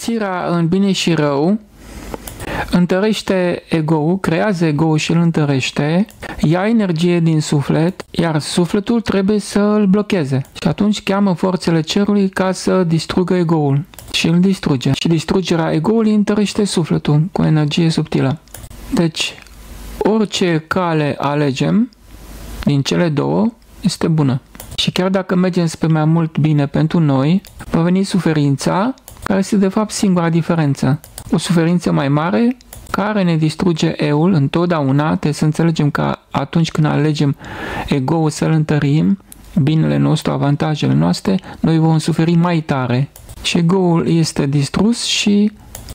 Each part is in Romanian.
împărțirea în bine și rău întărește ego-ul, creează ego-ul și îl întărește, ia energie din suflet, iar sufletul trebuie să îl blocheze. Și atunci cheamă forțele cerului ca să distrugă ego-ul și îl distruge. Și distrugerea ego-ului întărește sufletul cu energie subtilă. Deci, orice cale alegem din cele două este bună. Și chiar dacă mergem spre mai mult bine pentru noi, va veni suferința, care este de fapt singura diferență. O suferință mai mare care ne distruge eu-ul întotdeauna. Trebuie să înțelegem că atunci când alegem ego-ul să-l întărim, binele nostru, avantajele noastre, noi vom suferi mai tare. Și ego-ul este distrus și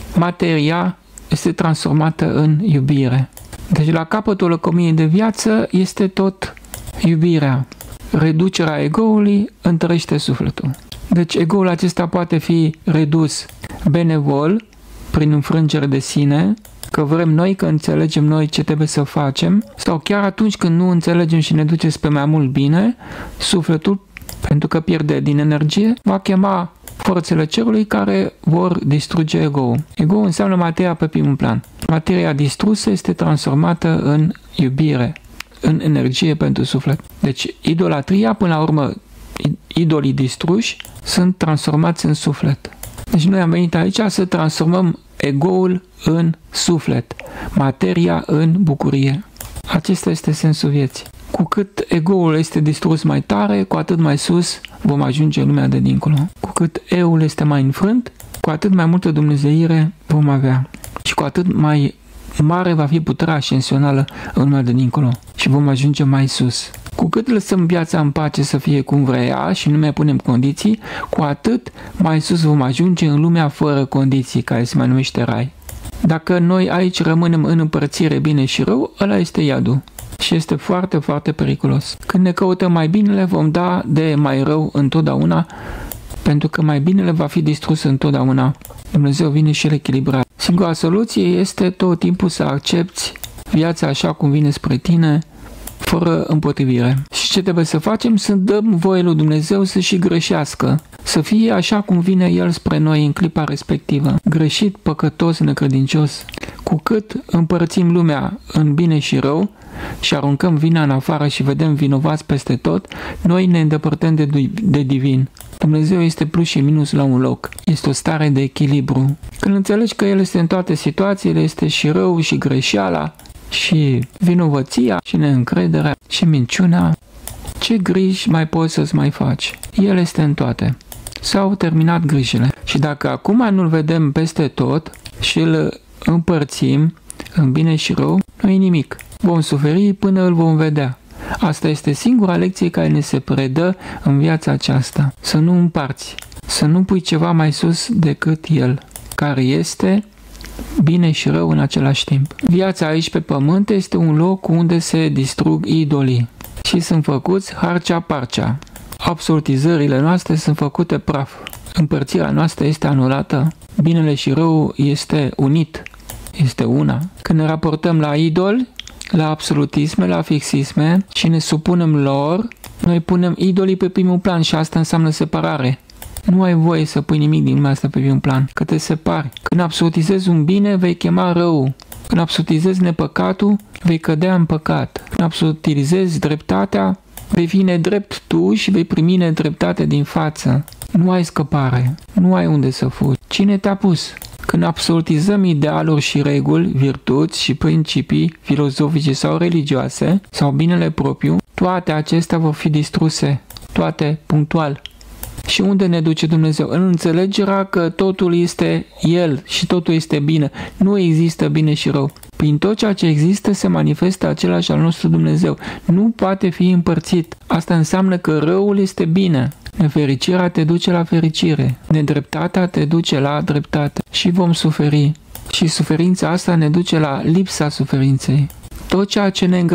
materia este transformată în iubire. Deci la capătul lăcomiei de viață este tot iubirea. Reducerea ego-ului întărește sufletul. Deci ego-ul acesta poate fi redus benevol, prin înfrângere de sine, că vrem noi, că înțelegem noi ce trebuie să facem, sau chiar atunci când nu înțelegem și ne duce spre mai mult bine, sufletul, pentru că pierde din energie, va chema forțele cerului care vor distruge ego-ul. Ego-ul înseamnă materia pe primul plan. Materia distrusă este transformată în iubire, în energie pentru suflet. Deci idolatria, până la urmă, idolii distruși sunt transformați în suflet. Deci noi am venit aici să transformăm ego-ul în suflet, materia în bucurie. Acesta este sensul vieții. Cu cât ego-ul este distrus mai tare, cu atât mai sus vom ajunge în lumea de dincolo. Cu cât eu-ul este mai înfrânt, cu atât mai multă dumnezeire vom avea. Și cu atât mai mare va fi puterea ascensională în lumea de dincolo și vom ajunge mai sus. Cu cât lăsăm viața în pace să fie cum vrea și nu mai punem condiții, cu atât mai sus vom ajunge în lumea fără condiții, care se mai numește rai. Dacă noi aici rămânem în împărțire bine și rău, ăla este iadul. Și este foarte, foarte periculos. Când ne căutăm mai binele, vom da de mai rău întotdeauna, pentru că mai binele va fi distrus întotdeauna. Dumnezeu vine și îl echilibrează. Singura soluție este tot timpul să accepti viața așa cum vine spre tine, fără împotrivire. Și ce trebuie să facem? Să dăm voie lui Dumnezeu să și greșească, să fie așa cum vine El spre noi în clipa respectivă. Greșit, păcătos, necredincios. Cu cât împărțim lumea în bine și rău și aruncăm vina în afară și vedem vinovați peste tot, noi ne îndepărtăm de divin. Dumnezeu este plus și minus la un loc. Este o stare de echilibru. Când înțelegi că El este în toate situațiile, este și rău și greșeala, și vinovăția, și neîncrederea, și minciuna, ce griji mai poți să-ți mai faci? El este în toate. S-au terminat grijile. Și dacă acum nu-L vedem peste tot și îl împărțim în bine și rău, nu e nimic. Vom suferi până îl vom vedea. Asta este singura lecție care ne se predă în viața aceasta. Să nu împarți, să nu pui ceva mai sus decât El, care este bine și rău în același timp. Viața aici pe pământ este un loc unde se distrug idolii și sunt făcuți harcea-parcea. Absolutizările noastre sunt făcute praf. Împărțirea noastră este anulată. Binele și răul este unit. Este una. Când ne raportăm la idoli, la absolutisme, la fixisme și ne supunem lor, noi punem idolii pe primul plan și asta înseamnă separare. Nu ai voie să pui nimic din lumea asta pe primul plan, că te separi. Când absolutizezi un bine, vei chema rău. Când absolutizezi nepăcatul, vei cădea în păcat. Când absolutizezi dreptatea, vei fi nedrept tu și vei primi nedreptate din față. Nu ai scăpare, nu ai unde să fugi. Cine te-a pus? Când absolutizăm idealuri și reguli, virtuți și principii filozofice sau religioase, sau binele propriu, toate acestea vor fi distruse, toate punctual. Și unde ne duce Dumnezeu? În înțelegerea că totul este El și totul este bine. Nu există bine și rău. Prin tot ceea ce există se manifestă același al nostru Dumnezeu. Nu poate fi împărțit. Asta înseamnă că răul este bine. Nefericirea te duce la fericire. Nedreptatea te duce la dreptate. Și vom suferi. Și suferința asta ne duce la lipsa suferinței. Tot ceea ce ne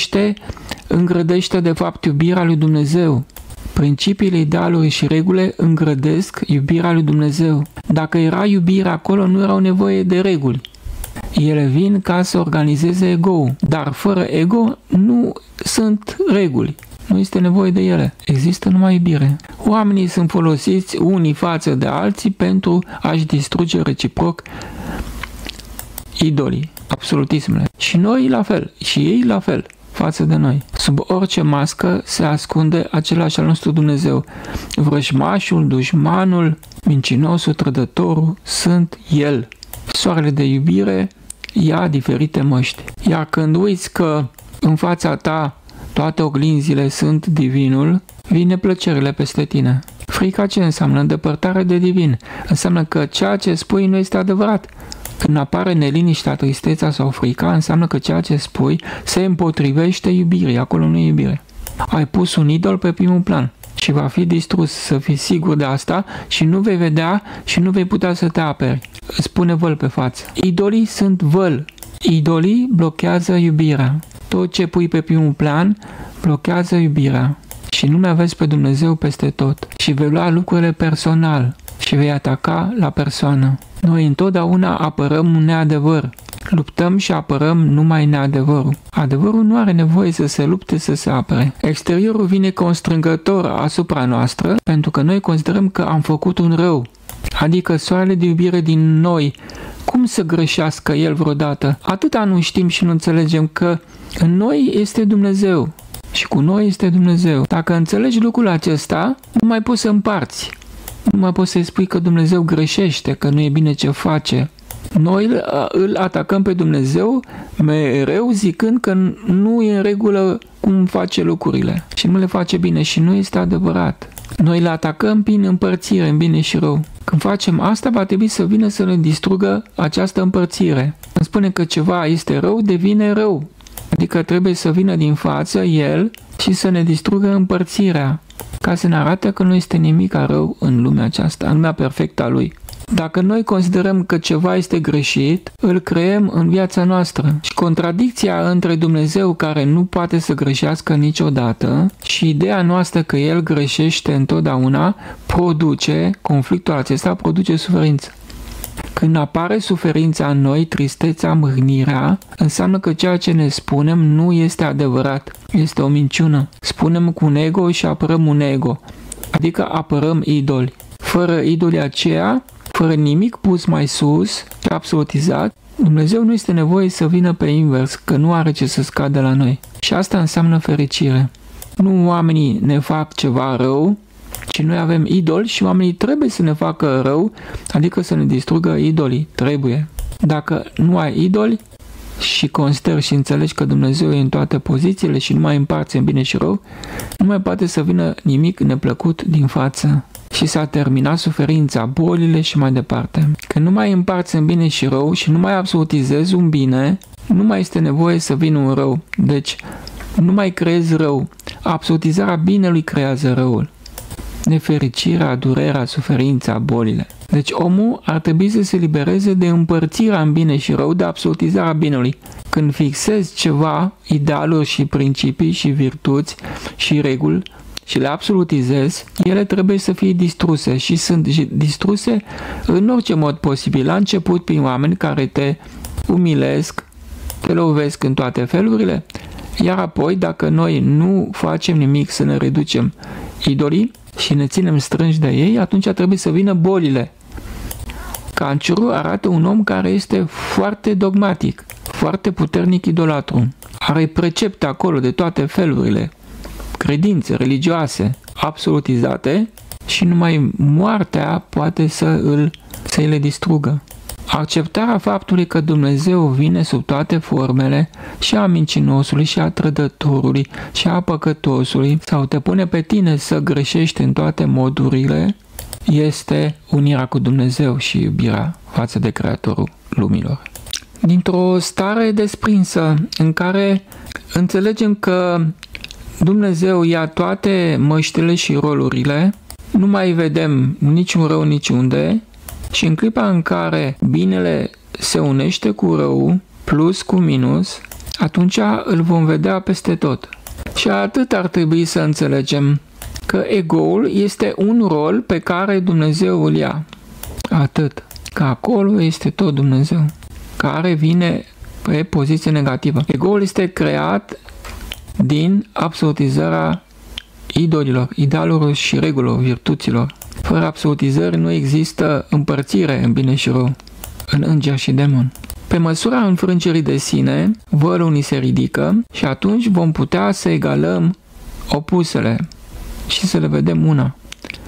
îngrădește de fapt iubirea lui Dumnezeu. Principiile, idealuri și regulile îngrădesc iubirea lui Dumnezeu. Dacă era iubire acolo, nu erau nevoie de reguli. Ele vin ca să organizeze ego-ul, dar fără ego nu sunt reguli. Nu este nevoie de ele. Există numai iubire. Oamenii sunt folosiți unii față de alții pentru a-și distruge reciproc idolii, absolutismele. Și noi la fel. Și ei la fel față de noi. Sub orice mască se ascunde același al nostru Dumnezeu. Vrăjmașul, dușmanul, mincinosul, trădătorul sunt El. Soarele de iubire ia diferite măști. Iar când uiți că în fața ta toate oglinzile sunt divinul, vine plăcerile peste tine. Frica ce înseamnă? Îndepărtare de divin. Înseamnă că ceea ce spui nu este adevărat. Când apare neliniștea, tristețea sau frica, înseamnă că ceea ce spui se împotrivește iubirii. Acolo nu e iubire. Ai pus un idol pe primul plan și va fi distrus, să fii sigur de asta, și nu vei vedea și nu vei putea să te aperi. Îți pune văl pe față. Idolii sunt văl. Idolii blochează iubirea. Tot ce pui pe primul plan blochează iubirea. Și nu mai vezi pe Dumnezeu peste tot. Și vei lua lucrurile personal și vei ataca la persoană. Noi întotdeauna apărăm un neadevăr. Luptăm și apărăm numai neadevărul. Adevărul nu are nevoie să se lupte, să se apere. Exteriorul vine constrângător asupra noastră pentru că noi considerăm că am făcut un rău. Adică soarele de iubire din noi, cum să greșească el vreodată? Atâta nu știm și nu înțelegem că în noi este Dumnezeu și cu noi este Dumnezeu. Dacă înțelegi lucrul acesta, nu mai poți să împarți. Nu mai poți să-i spui că Dumnezeu greșește, că nu e bine ce face. Noi îl atacăm pe Dumnezeu mereu zicând că nu e în regulă cum face lucrurile și nu le face bine și nu este adevărat. Noi le atacăm prin împărțire, în bine și rău. Când facem asta, va trebui să vină să ne distrugă această împărțire. Când spune că ceva este rău, devine rău. Adică trebuie să vină din față El și să ne distrugă împărțirea, ca să ne arate că nu este nimic rău în lumea aceasta, în lumea perfectă a Lui. Dacă noi considerăm că ceva este greșit, îl creăm în viața noastră. Și contradicția între Dumnezeu, care nu poate să greșească niciodată, și ideea noastră că El greșește întotdeauna, conflictul acesta produce suferință. Când apare suferința în noi, tristețea, mâhnirea, înseamnă că ceea ce ne spunem nu este adevărat. Este o minciună. Spunem cu un ego și apărăm un ego. Adică apărăm idoli. Fără idolii aceea, fără nimic pus mai sus și absolutizat, Dumnezeu nu este nevoie să vină pe invers, că nu are ce să scadă la noi. Și asta înseamnă fericire. Nu oamenii ne fac ceva rău, ci noi avem idoli și oamenii trebuie să ne facă rău, adică să ne distrugă idolii. Trebuie. Dacă nu ai idoli și consideri și înțelegi că Dumnezeu e în toate pozițiile și nu mai împarți în bine și rău, nu mai poate să vină nimic neplăcut din față. Și s-a terminat suferința, bolile și mai departe. Când nu mai împarți în bine și rău și nu mai absolutizezi un bine, nu mai este nevoie să vină un rău. Deci, nu mai creezi rău. Absolutizarea binelui creează răul. Nefericirea, durerea, suferința, bolile. Deci omul ar trebui să se libereze de împărțirea în bine și rău, de absolutizarea binelui. Când fixezi ceva, idealuri și principii și virtuți și reguli, și le absolutizezi, ele trebuie să fie distruse și sunt distruse în orice mod posibil. La început prin oameni care te umilesc, te lovesc în toate felurile, iar apoi dacă noi nu facem nimic să ne reducem idolii și ne ținem strânși de ei, atunci trebuie să vină bolile. Cancerul arată un om care este foarte dogmatic, foarte puternic idolatru. Are precepte acolo de toate felurile, credințe religioase absolutizate și numai moartea poate să le distrugă. Acceptarea faptului că Dumnezeu vine sub toate formele și a mincinosului și a trădătorului și a păcătosului sau te pune pe tine să greșești în toate modurile este unirea cu Dumnezeu și iubirea față de Creatorul lumilor. Dintr-o stare desprinsă în care înțelegem că Dumnezeu ia toate măștile și rolurile, nu mai vedem niciun rău niciunde și în clipa în care binele se unește cu rău, plus cu minus, atunci îl vom vedea peste tot. Și atât ar trebui să înțelegem că ego-ul este un rol pe care Dumnezeu îl ia. Atât. Că acolo este tot Dumnezeu, care vine pe poziție negativă. Ego-ul este creat din absolutizarea idolilor, idealurilor și regulilor, virtuților. Fără absolutizări nu există împărțire în bine și rău, în înger și demon. Pe măsura înfrângerii de sine, vălul ni se ridică și atunci vom putea să egalăm opusele și să le vedem una.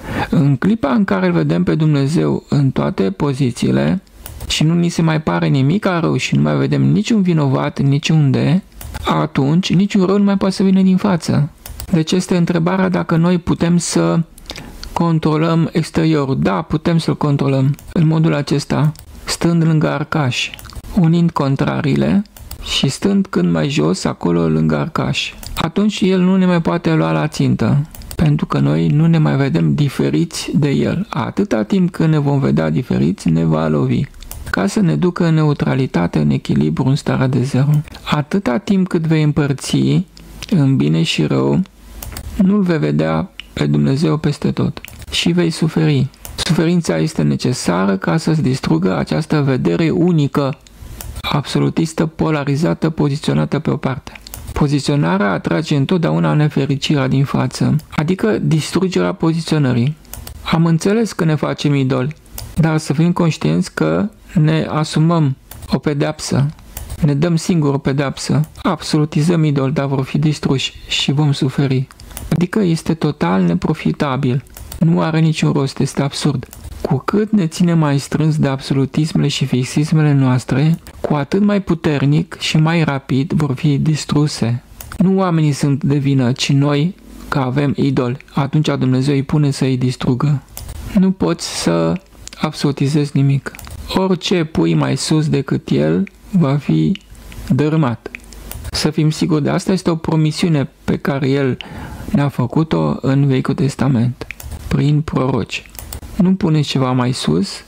În clipa în care îl vedem pe Dumnezeu în toate pozițiile și nu ni se mai pare nimic rău și nu mai vedem niciun vinovat niciunde, atunci niciun rău nu mai poate să vină din față. Deci este întrebarea dacă noi putem să controlăm exteriorul. Da, putem să-l controlăm în modul acesta, stând lângă arcaș, unind contrariile și stând cât mai jos acolo lângă arcaș. Atunci el nu ne mai poate lua la țintă, pentru că noi nu ne mai vedem diferiți de el. Atâta timp când ne vom vedea diferiți, ne va lovi, ca să ne ducă în neutralitate, în echilibru, în starea de zero. Atâta timp cât vei împărți în bine și rău, nu-L vei vedea pe Dumnezeu peste tot și vei suferi. Suferința este necesară ca să-ți distrugă această vedere unică, absolutistă, polarizată, poziționată pe o parte. Poziționarea atrage întotdeauna nefericirea din față, adică distrugerea poziționării. Am înțeles că ne facem idoli, dar să fim conștienți că ne asumăm o pedeapsă, ne dăm singur o pedeapsă, absolutizăm idoli, dar vor fi distruși și vom suferi. Adică este total neprofitabil, nu are niciun rost, este absurd. Cu cât ne ținem mai strâns de absolutismele și fixismele noastre, cu atât mai puternic și mai rapid vor fi distruse. Nu oamenii sunt de vină, ci noi, că avem idoli, atunci Dumnezeu îi pune să îi distrugă. Nu poți să absolutizezi nimic. Orice pui mai sus decât el va fi dărâmat. Să fim siguri de asta, este o promisiune pe care el ne-a făcut-o în Vechiul Testament, prin proroci. Nu puneți ceva mai sus,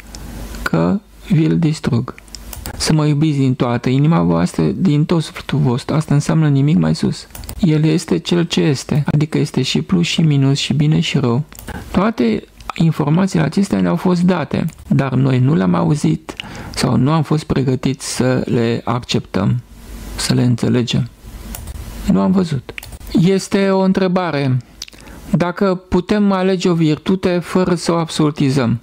că vi-l distrug. Să mă iubiți din toată inima voastră, din tot sufletul vostru. Asta înseamnă nimic mai sus. El este cel ce este, adică este și plus și minus și bine și rău. Toate informațiile acestea ne-au fost date, dar noi nu le-am auzit sau nu am fost pregătiți să le acceptăm, să le înțelegem. Nu am văzut. Este o întrebare. Dacă putem alege o virtute fără să o absolutizăm.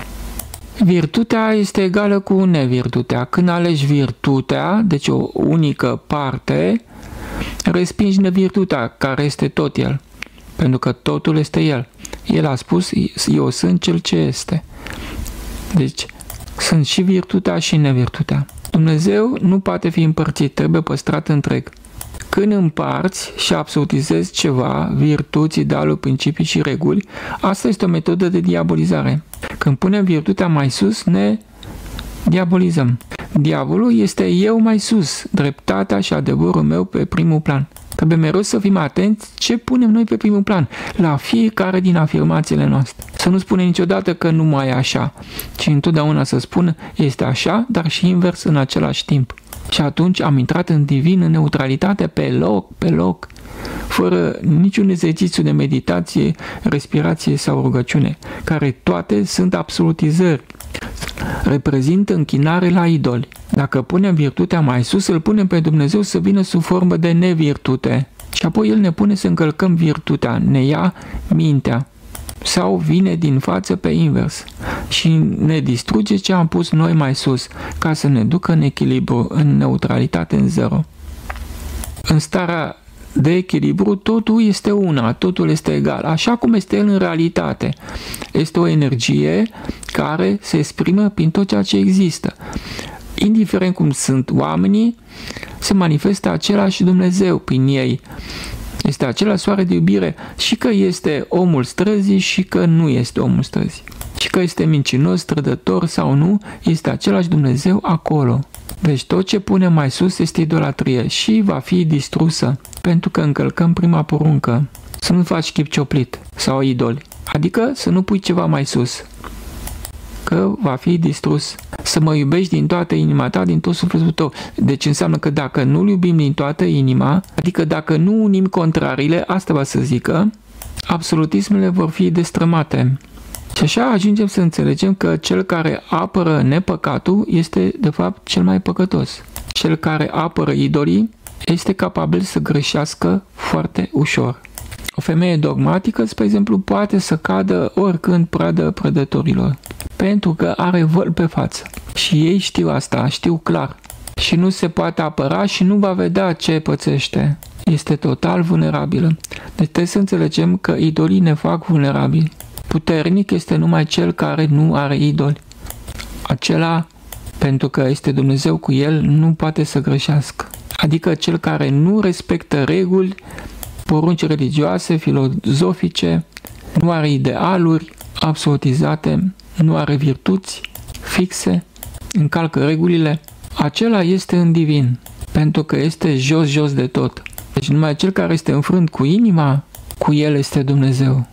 Virtutea este egală cu nevirtutea. Când alegi virtutea, deci o unică parte, respingi nevirtutea, care este tot el. Pentru că totul este el. El a spus, eu sunt cel ce este. Deci, sunt și virtutea și nevirtutea. Dumnezeu nu poate fi împărțit, trebuie păstrat întreg. Când împarți și absolutizezi ceva, virtuți, idealuri, principii și reguli, asta este o metodă de diabolizare. Când punem virtutea mai sus, ne diabolizăm. Diavolul este eu mai sus, dreptatea și adevărul meu pe primul plan. Trebuie mereu să fim atenți ce punem noi pe primul plan, la fiecare din afirmațiile noastre. Să nu spunem niciodată că nu mai e așa, ci întotdeauna să spună este așa, dar și invers în același timp. Și atunci am intrat în divină neutralitate pe loc, fără niciun exercițiu de meditație, respirație sau rugăciune, care toate sunt absolutizări. Reprezintă închinare la idoli. Dacă punem virtutea mai sus, îl punem pe Dumnezeu să vină sub formă de nevirtute. Și apoi El ne pune să încălcăm virtutea, ne ia mintea. Sau vine din față pe invers și ne distruge ce am pus noi mai sus, ca să ne ducă în echilibru, în neutralitate, în zero. În starea de echilibru, totul este una, totul este egal, așa cum este el în realitate. Este o energie care se exprimă prin tot ceea ce există. Indiferent cum sunt oamenii, se manifestă același Dumnezeu prin ei. Este același soare de iubire și că este omul străzii și că nu este omul străzii. Și că este mincinos, trădător sau nu, este același Dumnezeu acolo. Deci tot ce punem mai sus este idolatrie și va fi distrusă, pentru că încălcăm prima poruncă. Să nu faci chip cioplit sau idoli, adică să nu pui ceva mai sus, că va fi distrus. Să mă iubești din toată inima ta, din tot sufletul tău. Deci înseamnă că dacă nu-L iubim din toată inima, adică dacă nu unim contrariile, asta va să zică, absolutismele vor fi destrămate. Și așa ajungem să înțelegem că cel care apără nepăcatul este de fapt cel mai păcătos. Cel care apără idolii este capabil să greșească foarte ușor. O femeie dogmatică, spre exemplu, poate să cadă oricând pradă prădătorilor, pentru că are văl pe față. Și ei știu asta, știu clar. Și nu se poate apăra și nu va vedea ce pățește. Este total vulnerabilă. Deci trebuie să înțelegem că idolii ne fac vulnerabili. Puternic este numai cel care nu are idoli. Acela, pentru că este Dumnezeu cu el, nu poate să greșească. Adică cel care nu respectă reguli, porunci religioase, filozofice, nu are idealuri absolutizate, nu are virtuți fixe, încalcă regulile, acela este în divin, pentru că este jos de tot. Deci numai cel care este înfrânt cu inima, cu el este Dumnezeu.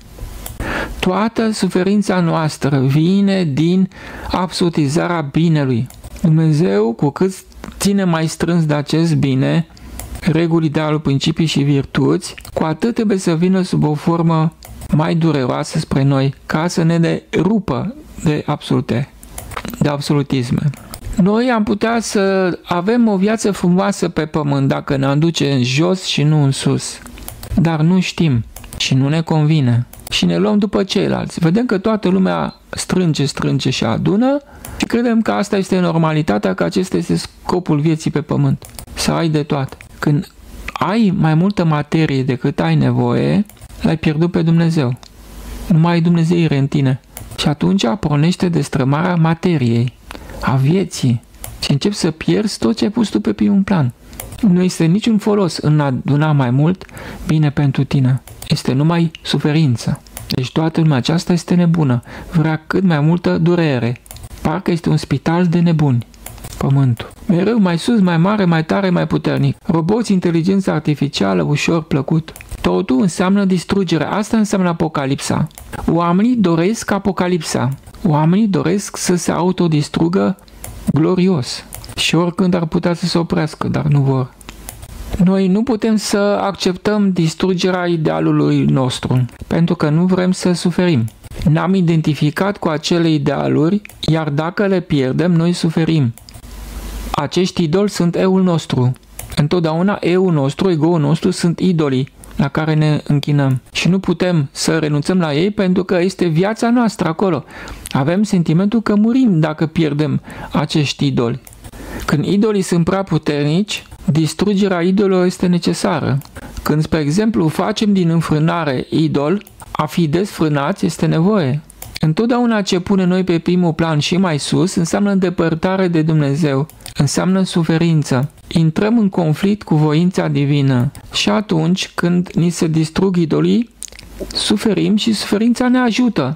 Toată suferința noastră vine din absolutizarea binelui. Dumnezeu, cu cât ține mai strâns de acest bine, reguli, idealuri, principii și virtuți, cu atât trebuie să vină sub o formă mai dureroasă spre noi, ca să ne rupă de absolute, de absolutisme. Noi am putea să avem o viață frumoasă pe pământ dacă ne-am duce în jos și nu în sus. Dar nu știm și nu ne convine. Și ne luăm după ceilalți. Vedem că toată lumea strânge și adună și credem că asta este normalitatea, că acesta este scopul vieții pe pământ. Să ai de toate. Când ai mai multă materie decât ai nevoie, l-ai pierdut pe Dumnezeu. Nu mai ai Dumnezeire în tine. Și atunci pornește destrămarea materiei, a vieții. Și începi să pierzi tot ce ai pus tu pe primul plan. Nu este niciun folos în a aduna mai mult bine pentru tine. Este numai suferință. Deci toată lumea aceasta este nebună. Vrea cât mai multă durere. Parcă este un spital de nebuni. Pământul. Mereu mai sus, mai mare, mai tare, mai puternic. Roboți, inteligență artificială, ușor, plăcut. Totul înseamnă distrugere. Asta înseamnă apocalipsa. Oamenii doresc apocalipsa. Oamenii doresc să se autodistrugă glorios. Și oricând ar putea să se oprească, dar nu vor. Noi nu putem să acceptăm distrugerea idealului nostru, pentru că nu vrem să suferim. Ne-am identificat cu acele idealuri, iar dacă le pierdem, noi suferim. Acești idoli sunt eul nostru. Întotdeauna eul nostru, ego-ul nostru sunt idolii la care ne închinăm. Și nu putem să renunțăm la ei pentru că este viața noastră acolo. Avem sentimentul că murim dacă pierdem acești idoli. Când idolii sunt prea puternici, distrugerea idolilor este necesară. Când, spre exemplu, facem din înfrânare idol, a fi desfrânați este nevoie. Întotdeauna ce pune noi pe primul plan și mai sus înseamnă îndepărtare de Dumnezeu, înseamnă suferință. Intrăm în conflict cu voința divină și atunci când ni se distrug idolii, suferim și suferința ne ajută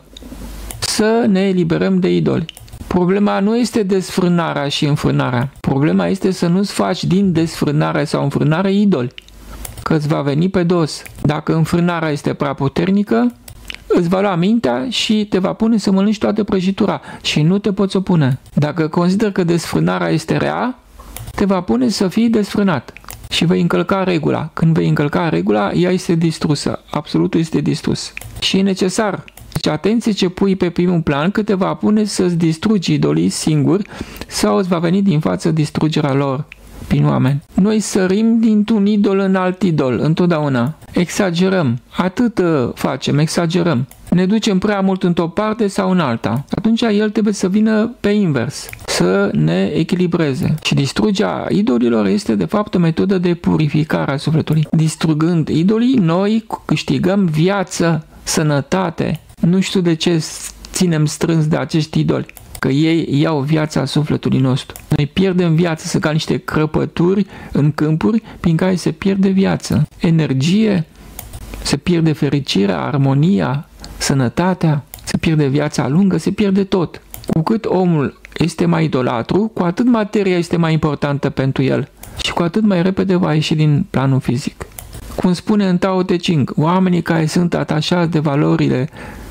să ne eliberăm de idoli. Problema nu este desfrânarea și înfrânarea. Problema este să nu-ți faci din desfrânare sau înfrânare idoli, că îți va veni pe dos. Dacă înfrânarea este prea puternică, îți va lua mintea și te va pune să mănânci toată prăjitura și nu te poți opune. Dacă consider că desfrânarea este rea, te va pune să fii desfrânat și vei încălca regula. Când vei încălca regula, ea este distrusă. Absolutul este distrus. Și e necesar. Deci atenție ce pui pe primul plan, că te va pune să-ți distrugi idolii singur sau îți va veni din față distrugerea lor prin oameni. Noi sărim dintr-un idol în alt idol, întotdeauna. Exagerăm. Atât facem, exagerăm. Ne ducem prea mult într-o parte sau în alta. Atunci el trebuie să vină pe invers, să ne echilibreze. Și distrugerea idolilor este de fapt o metodă de purificare a sufletului. Distrugând idolii, noi câștigăm viață, sănătate. Nu știu de ce ținem strâns de acești idoli, că ei iau viața sufletului nostru. Noi pierdem viață, sunt ca niște crăpături în câmpuri prin care se pierde viață, energie, se pierde fericirea, armonia, sănătatea, se pierde viața lungă, se pierde tot. Cu cât omul este mai idolatru, cu atât materia este mai importantă pentru el și cu atât mai repede va ieși din planul fizic. Cum spune în Tao Te Ching, oamenii care sunt atașați de valorile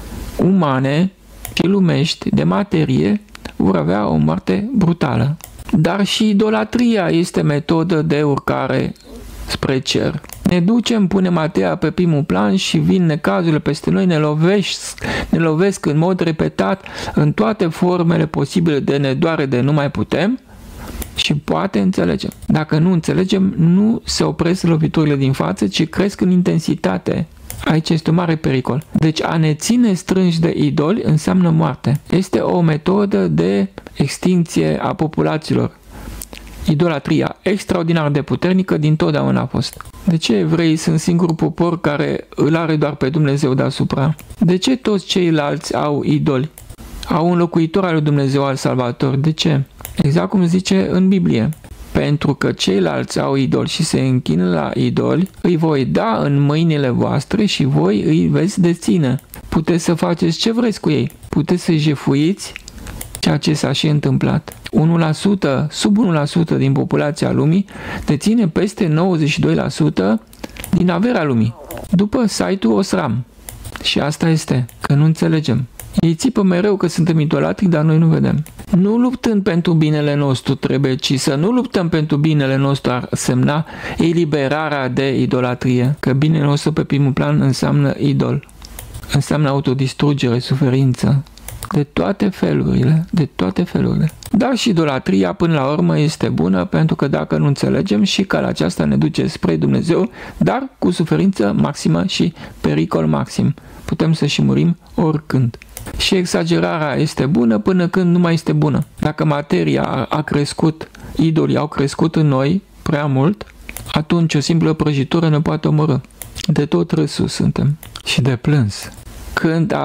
umane și lumești, de materie, vor avea o moarte brutală. Dar și idolatria este metodă de urcare spre cer. Ne ducem, punem materia pe primul plan și vin necazurile peste noi, ne lovesc în mod repetat în toate formele posibile de nedoare de nu mai putem și poate înțelegem. Dacă nu înțelegem, nu se opresc loviturile din față, ci cresc în intensitate. Aici este un mare pericol. Deci a ne ține strânși de idoli înseamnă moarte. Este o metodă de extinție a populațiilor. Idolatria extraordinar de puternică dintotdeauna a fost. De ce evreii sunt singurul popor care îl are doar pe Dumnezeu deasupra? De ce toți ceilalți au idoli? Au un locuitor al lui Dumnezeu, al Salvator. De ce? Exact cum zice în Biblie. Pentru că ceilalți au idoli și se închină la idoli, îi voi da în mâinile voastre și voi îi veți deține. Puteți să faceți ce vreți cu ei. Puteți să-i jefuiți, ceea ce s-a și întâmplat. 1%, sub 1% din populația lumii deține peste 92% din averea lumii. După site-ul Osram. Și asta este, că nu înțelegem. Ei țipă mereu că suntem idolatri, dar noi nu vedem. Nu luptând pentru binele nostru trebuie, ci să nu luptăm pentru binele nostru ar semna eliberarea de idolatrie. Că binele nostru pe primul plan înseamnă idol. Înseamnă autodistrugere, suferință. De toate felurile, de toate felurile. Dar și idolatria până la urmă este bună, pentru că dacă nu înțelegem și calea aceasta ne duce spre Dumnezeu, dar cu suferință maximă și pericol maxim. Putem să și murim oricând. Și exagerarea este bună până când nu mai este bună. Dacă materia a crescut, idolii au crescut în noi prea mult, atunci o simplă prăjitură ne poate omorî. De tot râsul suntem și de plâns. Când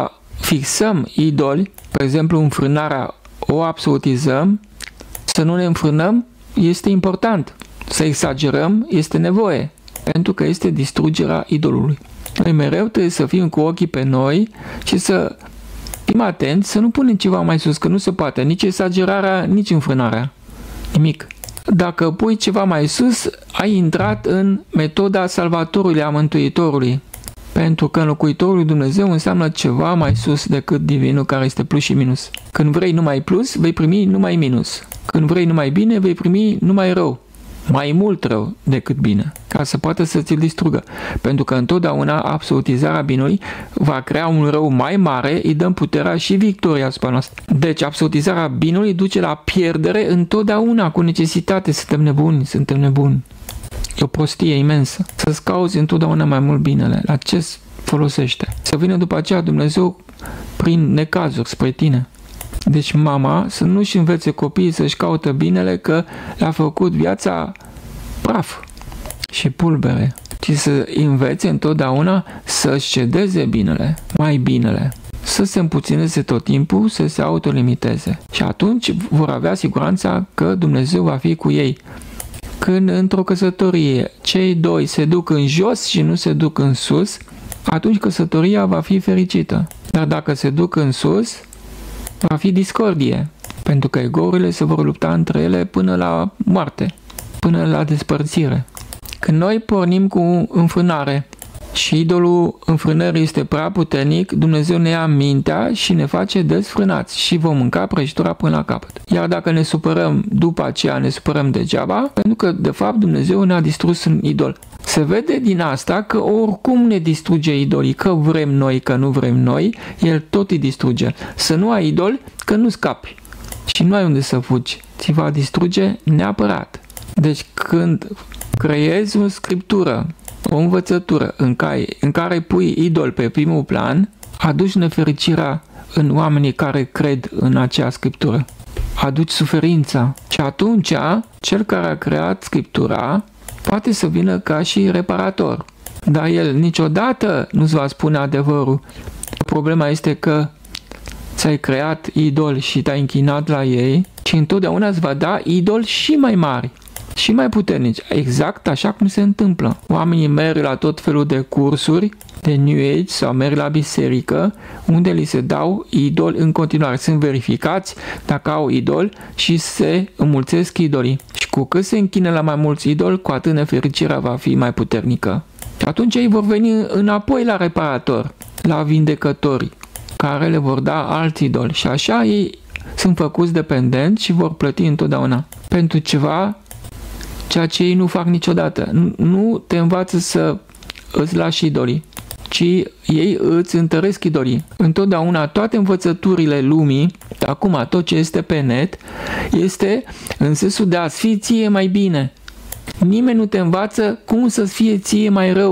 fixăm idoli, de exemplu înfrânarea o absolutizăm, să nu ne înfrânăm este important. Să exagerăm este nevoie, pentru că este distrugerea idolului. Noi mereu trebuie să fim cu ochii pe noi și să fim atenți să nu punem ceva mai sus, că nu se poate, nici exagerarea, nici înfrânarea. Nimic. Dacă pui ceva mai sus, ai intrat în metoda salvatorului, a mântuitorului. Pentru că înlocuitorul lui Dumnezeu înseamnă ceva mai sus decât divinul care este plus și minus. Când vrei numai plus, vei primi numai minus. Când vrei numai bine, vei primi numai rău. Mai mult rău decât bine, ca să poată să ți-l distrugă. Pentru că întotdeauna absolutizarea binului va crea un rău mai mare, îi dăm puterea și victoria asupra noastră. Deci absolutizarea binului duce la pierdere întotdeauna, cu necesitate. Suntem nebuni. E o prostie imensă. Să-ți cauzi întotdeauna mai mult binele. La ce folosește? Să vină după aceea Dumnezeu prin necazuri spre tine. Deci mama să nu-și învețe copiii să-și caută binele, că le-a făcut viața praf și pulbere, ci să învețe întotdeauna să-și cedeze binele, mai binele, să se împuțineze tot timpul, să se autolimiteze. Și atunci vor avea siguranța că Dumnezeu va fi cu ei. Când într-o căsătorie cei doi se duc în jos și nu se duc în sus, atunci căsătoria va fi fericită. Dar dacă se duc în sus, va fi discordie, pentru că egourile se vor lupta între ele până la moarte, până la despărțire. Când noi pornim cu înfrânare și idolul înfrânării este prea puternic, Dumnezeu ne ia mintea și ne face desfrânați și vom mânca prăjitura până la capăt. Iar dacă ne supărăm, după aceea ne supărăm degeaba, pentru că de fapt Dumnezeu ne-a distrus în idol. Se vede din asta că oricum ne distruge idolii, că vrem noi, că nu vrem noi, El tot îi distruge. Să nu ai idol, că nu scapi și nu ai unde să fugi, ți va distruge neapărat. Deci când creezi o scriptură, o învățătură în care pui idol pe primul plan, aduci nefericirea în oamenii care cred în acea scriptură. Aduci suferința. Și atunci, cel care a creat scriptura poate să vină ca și reparator. Dar el niciodată nu-ți va spune adevărul. Problema este că ți-ai creat idol și te-ai închinat la ei și întotdeauna îți va da idol și mai mari și mai puternici. Exact așa cum se întâmplă. Oamenii merg la tot felul de cursuri de New Age sau merg la biserică unde li se dau idol în continuare. Sunt verificați dacă au idol și se înmulțesc idolii. Și cu cât se închină la mai mulți idoli, cu atât nefericirea va fi mai puternică. Și atunci ei vor veni înapoi la reparator, la vindecători, care le vor da alți idoli. Și așa ei sunt făcuți dependenți și vor plăti întotdeauna pentru ceva, ceea ce ei nu fac niciodată. Nu te învață să îți lași idolii, ci ei îți întăresc idolii. Întotdeauna toate învățăturile lumii, acum tot ce este pe net, este în sensul de a-ți fie ție mai bine. Nimeni nu te învață cum să-ți fie ție mai rău.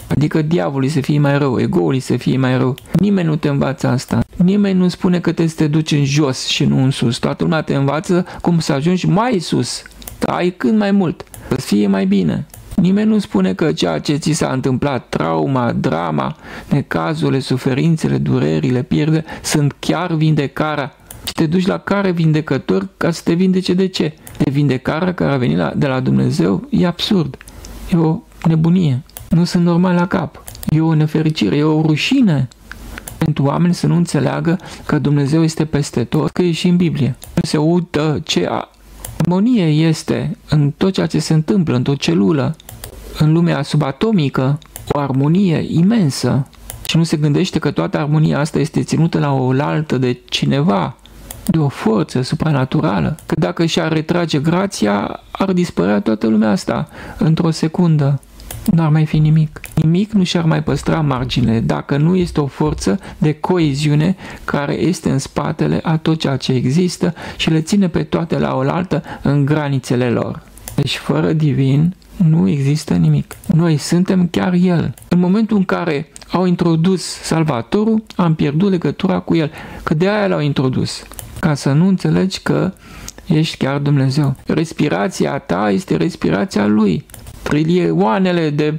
Adică diavolului să fie mai rău, ego-ului să fie mai rău. Nimeni nu te învață asta. Nimeni nu spune că trebuie să te duci în jos și nu în sus. Toată lumea te învață cum să ajungi mai sus. Ai cât mai mult. Să fie mai bine. Nimeni nu spune că ceea ce ți s-a întâmplat, trauma, drama, necazurile, suferințele, durerile, pierdere, sunt chiar vindecarea. Și te duci la care vindecător ca să te vindece de ce? De vindecarea care a venit de la Dumnezeu e absurd. E o nebunie. Nu sunt normal la cap. E o nefericire, e o rușine pentru oameni să nu înțeleagă că Dumnezeu este peste tot, că e și în Biblie. Nu se uită ce armonie este în tot ceea ce se întâmplă, în tot celulă, în lumea subatomică, o armonie imensă. Și nu se gândește că toată armonia asta este ținută la oaltă de cineva, de o forță supranaturală. Că dacă și-ar retrage grația, ar dispărea toată lumea asta într-o secundă. N-ar mai fi nimic. Nimic nu și-ar mai păstra marginile dacă nu este o forță de coeziune care este în spatele a tot ceea ce există și le ține pe toate la oaltă în granițele lor. Deci fără divin nu există nimic. Noi suntem chiar El. În momentul în care au introdus Salvatorul, am pierdut legătura cu El. Că de aia l-au introdus. Ca să nu înțelegi că ești chiar Dumnezeu. Respirația ta este respirația Lui. Trilioanele de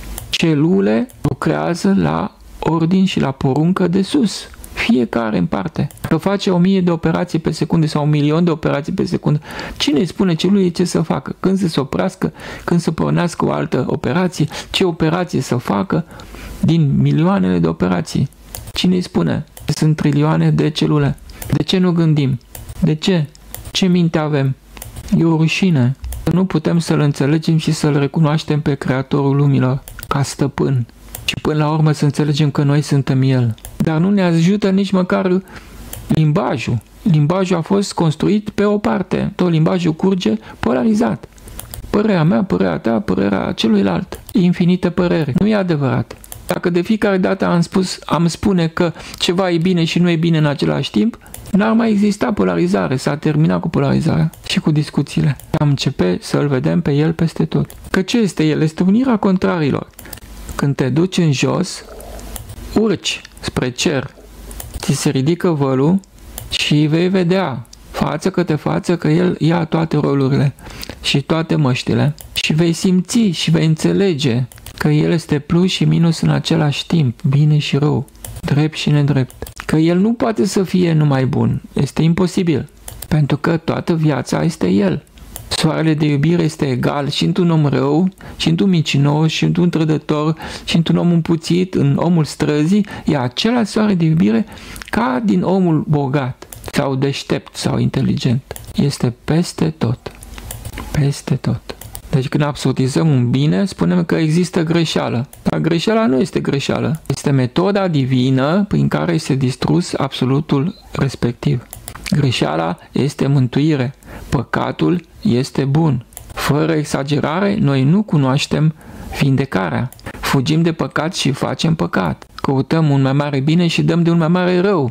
celule lucrează la ordin și la poruncă de sus. Fiecare în parte. Că face 1000 de operații pe secundă sau 1.000.000 de operații pe secundă, cine îi spune celulei ce să facă? Când să se oprească? Când să pornească o altă operație? Ce operație să facă? Din milioanele de operații. Cine îi spune? Sunt trilioane de celule. De ce nu gândim? De ce? Ce minte avem? E o rușine. Nu putem să-L înțelegem și să-L recunoaștem pe Creatorul lumilor ca stăpân. Și până la urmă să înțelegem că noi suntem El. Dar nu ne ajută nici măcar limbajul. Limbajul a fost construit pe o parte. Tot limbajul curge polarizat. Părerea mea, părerea ta, părerea celuilalt. Infinite păreri. Nu e adevărat. Dacă de fiecare dată am spune că ceva e bine și nu e bine în același timp, n-ar mai exista polarizare. S-a terminat cu polarizarea și cu discuțiile. Am începe să-L vedem pe El peste tot. Că ce este El? Este unirea contrarilor. Când te duci în jos, urci spre cer, ți se ridică vălul și vei vedea față către față că El ia toate rolurile și toate măștile și vei simți și vei înțelege că El este plus și minus în același timp, bine și rău, drept și nedrept. Că El nu poate să fie numai bun, este imposibil, pentru că toată viața este El. Soarele de iubire este egal și într-un om rău, și într-un micinos, și într-un trădător, și într-un om împuțit, în omul străzii, e același soare de iubire ca din omul bogat, sau deștept, sau inteligent. Este peste tot. Peste tot. Deci când absurdizăm un bine, spunem că există greșeală. Dar greșeala nu este greșeală. Este metoda divină prin care este distrus absolutul respectiv. Greșeala este mântuire. Păcatul este bun. Fără exagerare, noi nu cunoaștem vindecarea. Fugim de păcat și facem păcat. Căutăm un mai mare bine și dăm de un mai mare rău.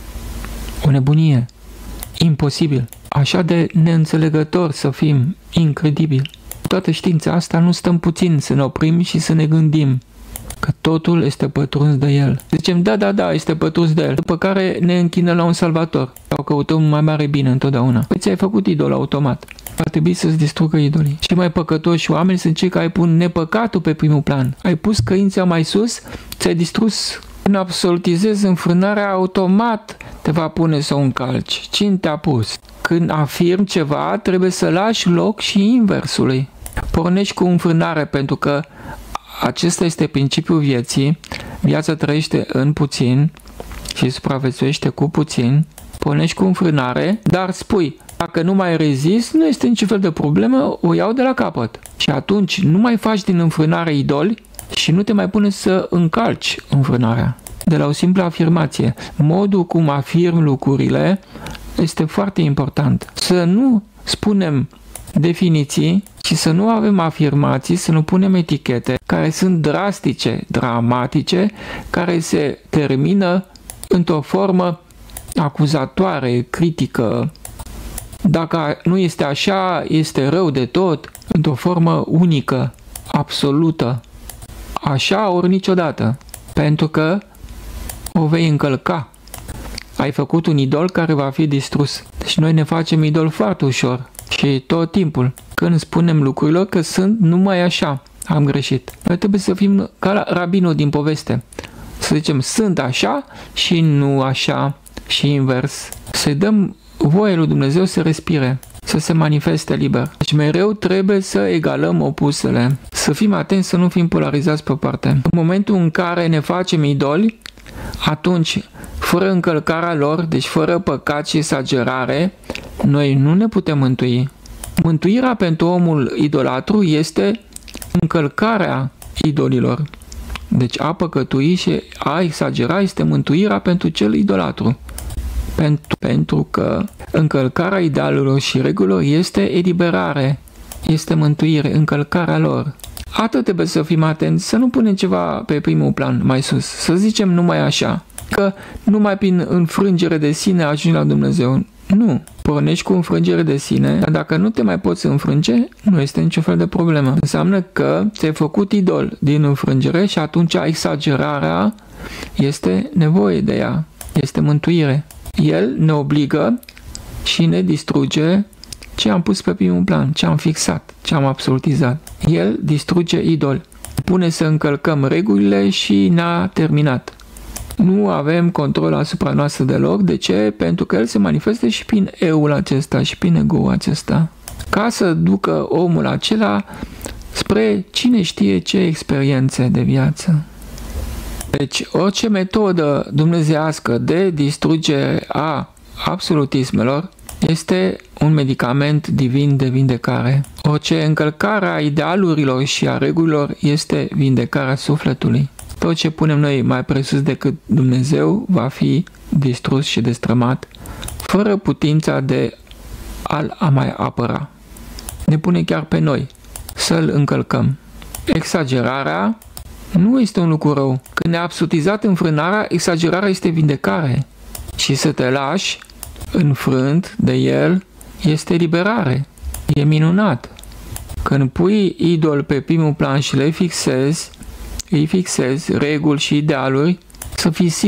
O nebunie. Imposibil. Așa de neînțelegător să fim. Incredibil. Toată știința asta nu stăm puțin să ne oprim și să ne gândim că totul este pătruns de El. Zicem, da, este pătruns de El. După care ne închinăm la un salvator. Sau căutăm un mai mare bine întotdeauna. Păi ți-ai făcut idol automat. Ar trebui să-ți distrugă idolii. Cei mai păcătoși oameni sunt cei care pun nepăcatul pe primul plan. Ai pus căința mai sus, ți-ai distrus. Când absolutizezi înfrânarea, automat te va pune să o încalci. Cine te-a pus? Când afirmi ceva, trebuie să lași loc și inversului. Pornești cu înfrânare pentru că acesta este principiul vieții. Viața trăiește în puțin și supraviețuiește cu puțin. Pornești cu înfrânare, dar spui, dacă nu mai rezist, nu este niciun fel de problemă, o iau de la capăt. Și atunci nu mai faci din înfrânare idoli și nu te mai pune să încalci înfrânarea. De la o simplă afirmație. Modul cum afirm lucrurile este foarte important. Să nu spunem definiții și să nu avem afirmații, să nu punem etichete care sunt drastice, dramatice, care se termină într-o formă acuzatoare, critică. Dacă nu este așa, este rău de tot, într-o formă unică, absolută, așa ori niciodată, pentru că o vei încălca. Ai făcut un idol care va fi distrus. Deci noi ne facem idol foarte ușor și tot timpul. Când spunem lucrurilor că sunt numai așa, am greșit. Noi trebuie să fim ca rabinul din poveste. Să zicem sunt așa și nu așa și invers. Să-i dăm voie lui Dumnezeu să respire, să se manifeste liber. Deci mereu trebuie să egalăm opusele. Să fim atenți să nu fim polarizați pe o parte. În momentul în care ne facem idoli, atunci, fără încălcarea lor, deci fără păcat și exagerare, noi nu ne putem mântui. Mântuirea pentru omul idolatru este încălcarea idolilor. Deci a păcătui și a exagera este mântuirea pentru cel idolatru. Pentru că încălcarea idealurilor și regulilor este eliberare, este mântuire, încălcarea lor. Atât trebuie să fim atenți, să nu punem ceva pe primul plan mai sus, să zicem numai așa, că numai prin înfrângere de sine ajungi la Dumnezeu. Nu, pornești cu înfrângere de sine, dar dacă nu te mai poți înfrânge, nu este nicio fel de problemă. Înseamnă că ți-ai făcut idol din înfrângere și atunci exagerarea este nevoie de ea, este mântuire. El ne obligă și ne distruge ce am pus pe primul plan, ce am fixat, ce am absolutizat. El distruge idoli, pune să încălcăm regulile și ne-a terminat. Nu avem control asupra noastră deloc. De ce? Pentru că el se manifestă și prin eul acesta și prin ego-ul acesta. Ca să ducă omul acela spre cine știe ce experiențe de viață. Deci orice metodă dumnezeiască de distrugere a absolutismelor este un medicament divin de vindecare. Orice încălcare a idealurilor și a regulilor este vindecarea sufletului. Tot ce punem noi mai presus decât Dumnezeu va fi distrus și destrămat, fără putința de a mai apăra. Ne pune chiar pe noi să-l încălcăm. Exagerarea nu este un lucru rău. Când ne-a absolutizat înfrânarea, exagerarea este vindecare. Și să te lași înfrânt de el este liberare. E minunat. Când pui idol pe primul plan și le îi fixezi reguli și idealuri, să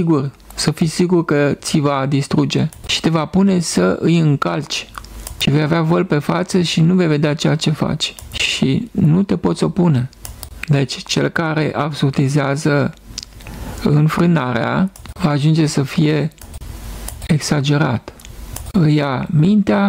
fii sigur că ți va distruge și te va pune să îi încalci și vei avea văl pe față și nu vei vedea ceea ce faci și nu te poți opune. Deci cel care absolutizează înfrânarea va ajunge să fie exagerat. Îi ia mintea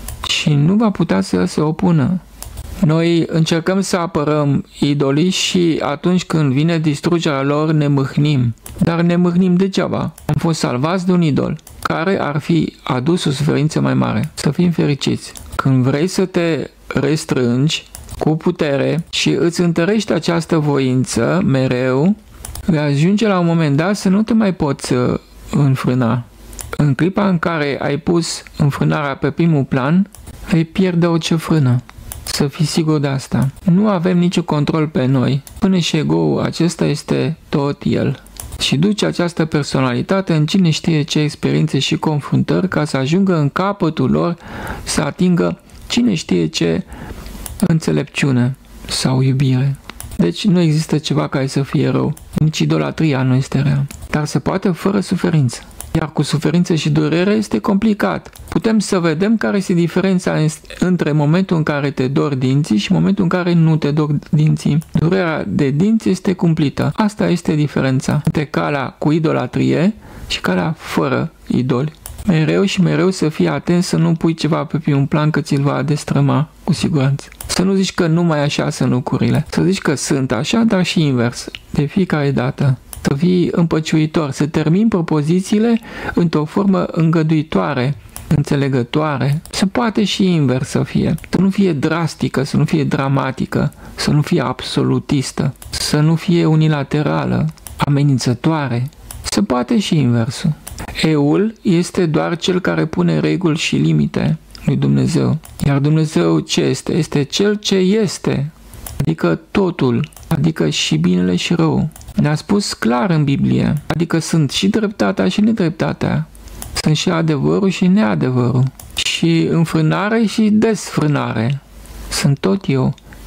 și nu va putea să se opună. Noi încercăm să apărăm idolii și atunci când vine distrugerea lor ne mâhnim. Dar ne mâhnim degeaba. Am fost salvați de un idol care ar fi adus o suferință mai mare. Să fim fericiți. Când vrei să te restrângi cu putere și îți întărești această voință mereu, vei ajunge la un moment dat să nu te mai poți înfrâna. În clipa în care ai pus înfrânarea pe primul plan, vei pierde orice frână. Să fii sigur de asta. Nu avem niciun control pe noi. Până și ego-ul acesta este tot el. Și duce această personalitate în cine știe ce experiențe și confruntări ca să ajungă în capătul lor să atingă cine știe ce înțelepciune sau iubire. Deci nu există ceva care să fie rău. Nici idolatria nu este rea. Dar se poate fără suferință. Iar cu suferință și durere este complicat. Putem să vedem care este diferența între momentul în care te dor dinții și momentul în care nu te dor dinții. Durerea de dinți este cumplită. Asta este diferența între calea cu idolatrie și calea fără idoli. Mereu și mereu să fii atent să nu pui ceva pe un plan că ți-l va destrăma cu siguranță. Să nu zici că numai așa sunt lucrurile. Să zici că sunt așa, dar și invers. De fiecare dată. Să fii împăciuitor, să termini propozițiile într-o formă îngăduitoare, înțelegătoare. Se poate și invers să fie. Să nu fie drastică, să nu fie dramatică, să nu fie absolutistă, să nu fie unilaterală, amenințătoare. Se poate și inversul. Eul este doar cel care pune reguli și limite lui Dumnezeu. Iar Dumnezeu ce este? Este cel ce este, adică totul, adică și binele și rău. Ne-a spus clar în Biblie, adică sunt și dreptatea și nedreptatea, sunt și adevărul și neadevărul, și înfrânare și desfrânare. Sunt tot eu.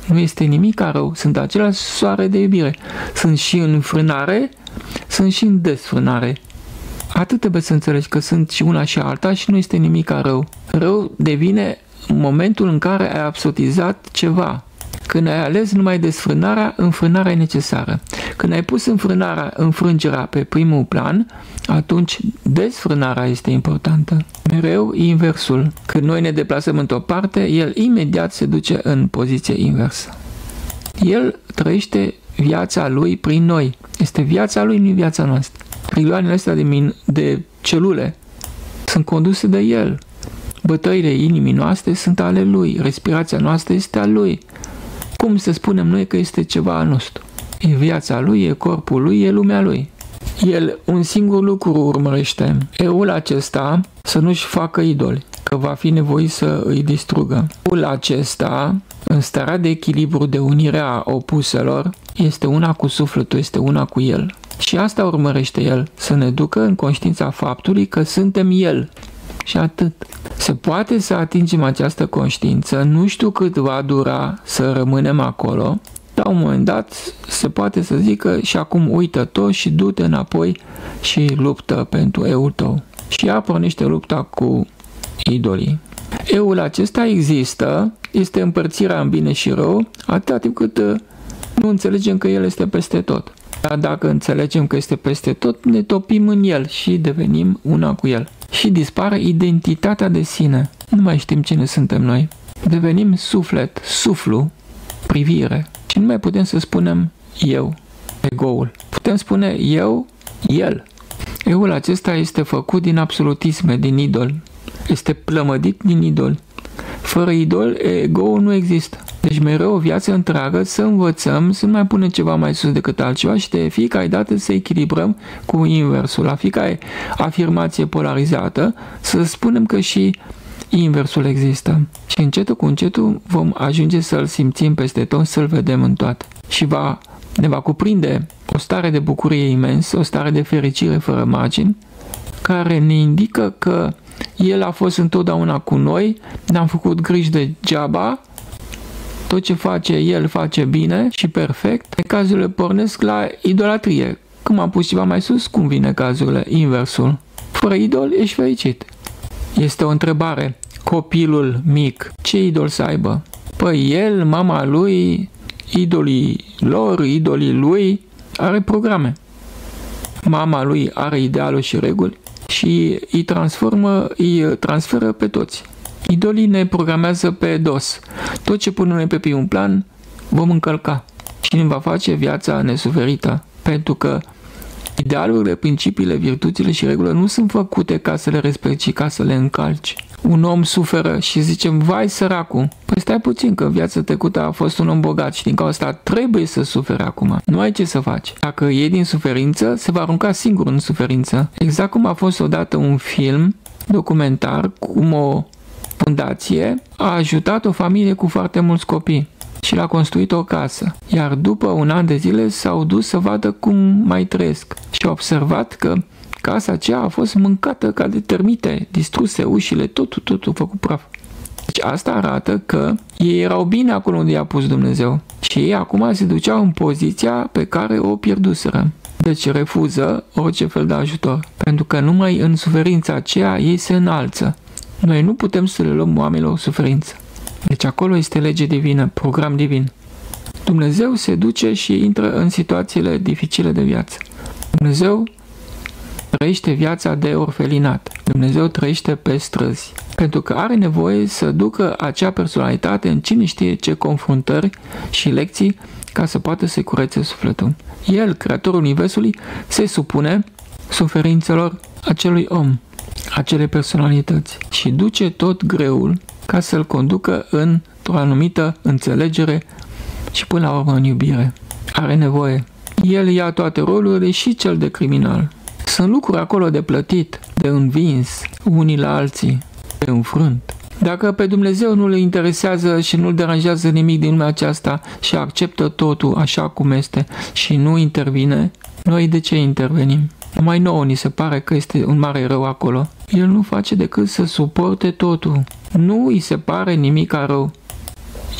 Nu este nimic rău, sunt același soare de iubire. Sunt și în înfrânare, sunt și în desfrânare. Atât trebuie să înțelegi că sunt și una și alta și nu este nimic rău. Rău devine în momentul în care ai absolutizat ceva. Când ai ales numai desfrânarea, înfrânarea e necesară. Când ai pus înfrângerea pe primul plan, atunci desfrânarea este importantă. Mereu inversul. Când noi ne deplasăm într-o parte, el imediat se duce în poziție inversă. El trăiește viața lui prin noi. Este viața lui, nu viața noastră. Trilioanele astea de celule sunt conduse de el. Bătăile inimii noastre sunt ale lui. Respirația noastră este a lui. Cum să spunem noi că este ceva al nostru? E viața lui, e corpul lui, e lumea lui. El un singur lucru urmărește. Eul acesta să nu-și facă idoli, că va fi nevoit să îi distrugă. Eul acesta, în starea de echilibru, de unire a opuselor, este una cu sufletul, este una cu el. Și asta urmărește el, să ne ducă în conștiința faptului că suntem el. Și atât. Se poate să atingem această conștiință, nu știu cât va dura să rămânem acolo, la un moment dat se poate să zică și acum uită tot și du-te înapoi și luptă pentru eul tău. Și ea pornește lupta cu idolii. Eul acesta există, este împărțirea în bine și rău, atâta timp cât nu înțelegem că el este peste tot. Dar dacă înțelegem că este peste tot, ne topim în el și devenim una cu el. Și dispare identitatea de sine. Nu mai știm cine suntem noi. Devenim suflet, suflu, privire. Și nu mai putem să spunem eu, egoul. Putem spune eu, el. Eul acesta este făcut din absolutisme, din idol. Este plămădit din idol. Fără idol, egoul nu există. Deci mereu o viață întreagă să învățăm să nu mai punem ceva mai sus decât altceva și de fiecare dată să echilibrăm cu inversul. La fiecare afirmație polarizată să spunem că și inversul există. Și încetul cu încetul vom ajunge să-l simțim peste tot, să-l vedem în toate. Și ne va cuprinde o stare de bucurie imensă, o stare de fericire fără margini, care ne indică că el a fost întotdeauna cu noi, ne-am făcut griji degeaba, tot ce face el face bine și perfect. Cazurile pornesc la idolatrie. Cum am pus ceva mai sus, cum vine cazurile? Inversul. Fără idol ești fericit. Este o întrebare. Copilul mic, ce idol să aibă? Păi el, mama lui, idolii lor, idolii lui, are programe. Mama lui are idealuri și reguli și îi transferă pe toți. Idolii ne programează pe dos. Tot ce punem noi pe primul plan vom încălca și ne va face viața nesuferită. Pentru că idealurile, principiile, virtuțile și regulile nu sunt făcute ca să le respecti, ci ca să le încalci. Un om suferă și zicem, vai săracul. Păi stai puțin, că în viața trecută a fost un om bogat și din cauza asta trebuie să sufere acum. Nu ai ce să faci. Dacă e din suferință, se va arunca singur în suferință. Exact cum a fost odată un film documentar, cum o fundație a ajutat o familie cu foarte mulți copii și l-a construit o casă. Iar după un an de zile s-au dus să vadă cum mai trăiesc și au observat că casa aceea a fost mâncată ca de termite, distruse ușile, totul făcut praf. Deci asta arată că ei erau bine acolo unde i-a pus Dumnezeu și ei acum se duceau în poziția pe care o pierduseră. Deci refuză orice fel de ajutor, pentru că numai în suferința aceea ei se înalță. Noi nu putem să le luăm oamenilor suferință. Deci acolo este lege divină, program divin. Dumnezeu se duce și intră în situațiile dificile de viață. Dumnezeu trăiește viața de orfelinat. Dumnezeu trăiește pe străzi. Pentru că are nevoie să ducă acea personalitate în cine știe ce confruntări și lecții ca să poată să curețe sufletul. El, creatorul Universului, se supune suferințelor acelui om, acelei personalități și duce tot greul ca să-l conducă într-o anumită înțelegere și până la urmă în iubire. Are nevoie. El ia toate rolurile și cel de criminal. Sunt lucruri acolo de plătit, de învins unii la alții, de înfrânt. Dacă pe Dumnezeu nu le interesează și nu-l deranjează nimic din lumea aceasta și acceptă totul așa cum este și nu intervine, noi de ce intervenim? Numai nouă ni se pare că este un mare rău acolo. El nu face decât să suporte totul. Nu îi se pare nimic rău.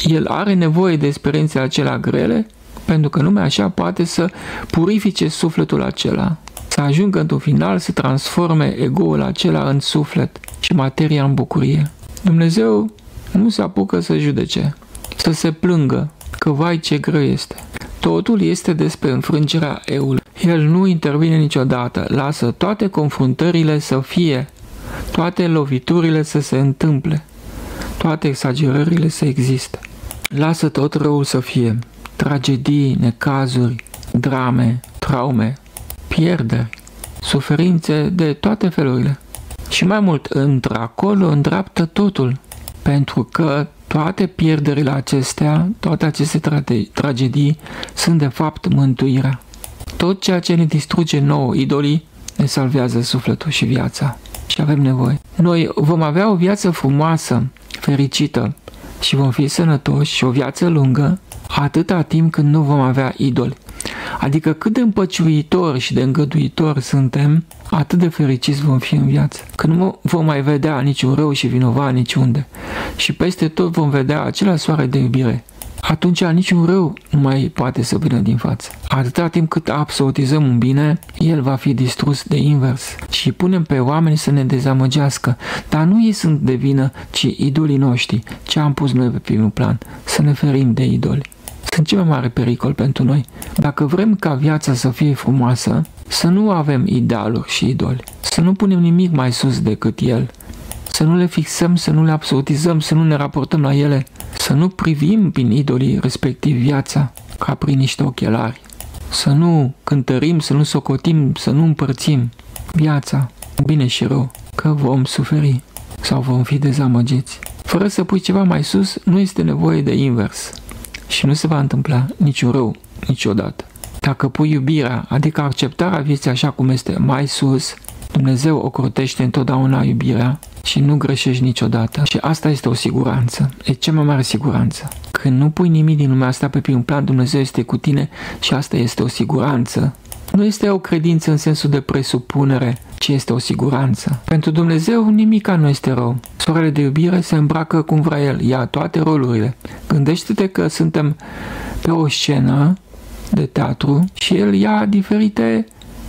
El are nevoie de experiențele acelea grele, pentru că numai așa poate să purifice sufletul acela, să ajungă într-un final să transforme ego-ul acela în suflet și materia în bucurie. Dumnezeu nu se apucă să judece, să se plângă că vai ce greu este. Totul este despre înfrângerea eului. El nu intervine niciodată, lasă toate confruntările să fie, toate loviturile să se întâmple, toate exagerările să existe. Lasă tot răul să fie, tragedii, necazuri, drame, traume, pierderi, suferințe de toate felurile. Și mai mult, într-acolo îndreaptă totul, pentru că toate pierderile acestea, toate aceste tragedii sunt de fapt mântuirea. Tot ceea ce ne distruge nouă, idolii, ne salvează sufletul și viața. Și avem nevoie. Noi vom avea o viață frumoasă, fericită și vom fi sănătoși și o viață lungă atâta timp când nu vom avea idoli. Adică cât de împăciuitori și de îngăduitori suntem, atât de fericiți vom fi în viață. Când nu vom mai vedea niciun rău și vinovat niciunde și peste tot vom vedea acela soare de iubire, atunci niciun rău nu mai poate să vină din față. Atâta timp cât absolutizăm un bine, el va fi distrus de invers și punem pe oameni să ne dezamăgească. Dar nu ei sunt de vină, ci idolii noștri, ce am pus noi pe primul plan, să ne ferim de idoli. Sunt cel mai mare pericol pentru noi. Dacă vrem ca viața să fie frumoasă, să nu avem idealuri și idoli, să nu punem nimic mai sus decât el, să nu le fixăm, să nu le absolutizăm, să nu ne raportăm la ele, să nu privim prin idolii respectiv viața ca prin niște ochelari, să nu cântărim, să nu socotim, să nu împărțim viața, bine și rău, că vom suferi sau vom fi dezamăgiți. Fără să pui ceva mai sus, nu este nevoie de invers și nu se va întâmpla niciun rău niciodată. Dacă pui iubirea, adică acceptarea vieții așa cum este, mai sus, Dumnezeu ocrotește întotdeauna iubirea și nu greșești niciodată. Și asta este o siguranță, e cea mai mare siguranță. Când nu pui nimic din lumea asta pe primul plan, Dumnezeu este cu tine și asta este o siguranță. Nu este o credință în sensul de presupunere, ci este o siguranță. Pentru Dumnezeu nimica nu este rău. Soarele de iubire se îmbracă cum vrea El, ia toate rolurile. Gândește-te că suntem pe o scenă de teatru și El ia diferite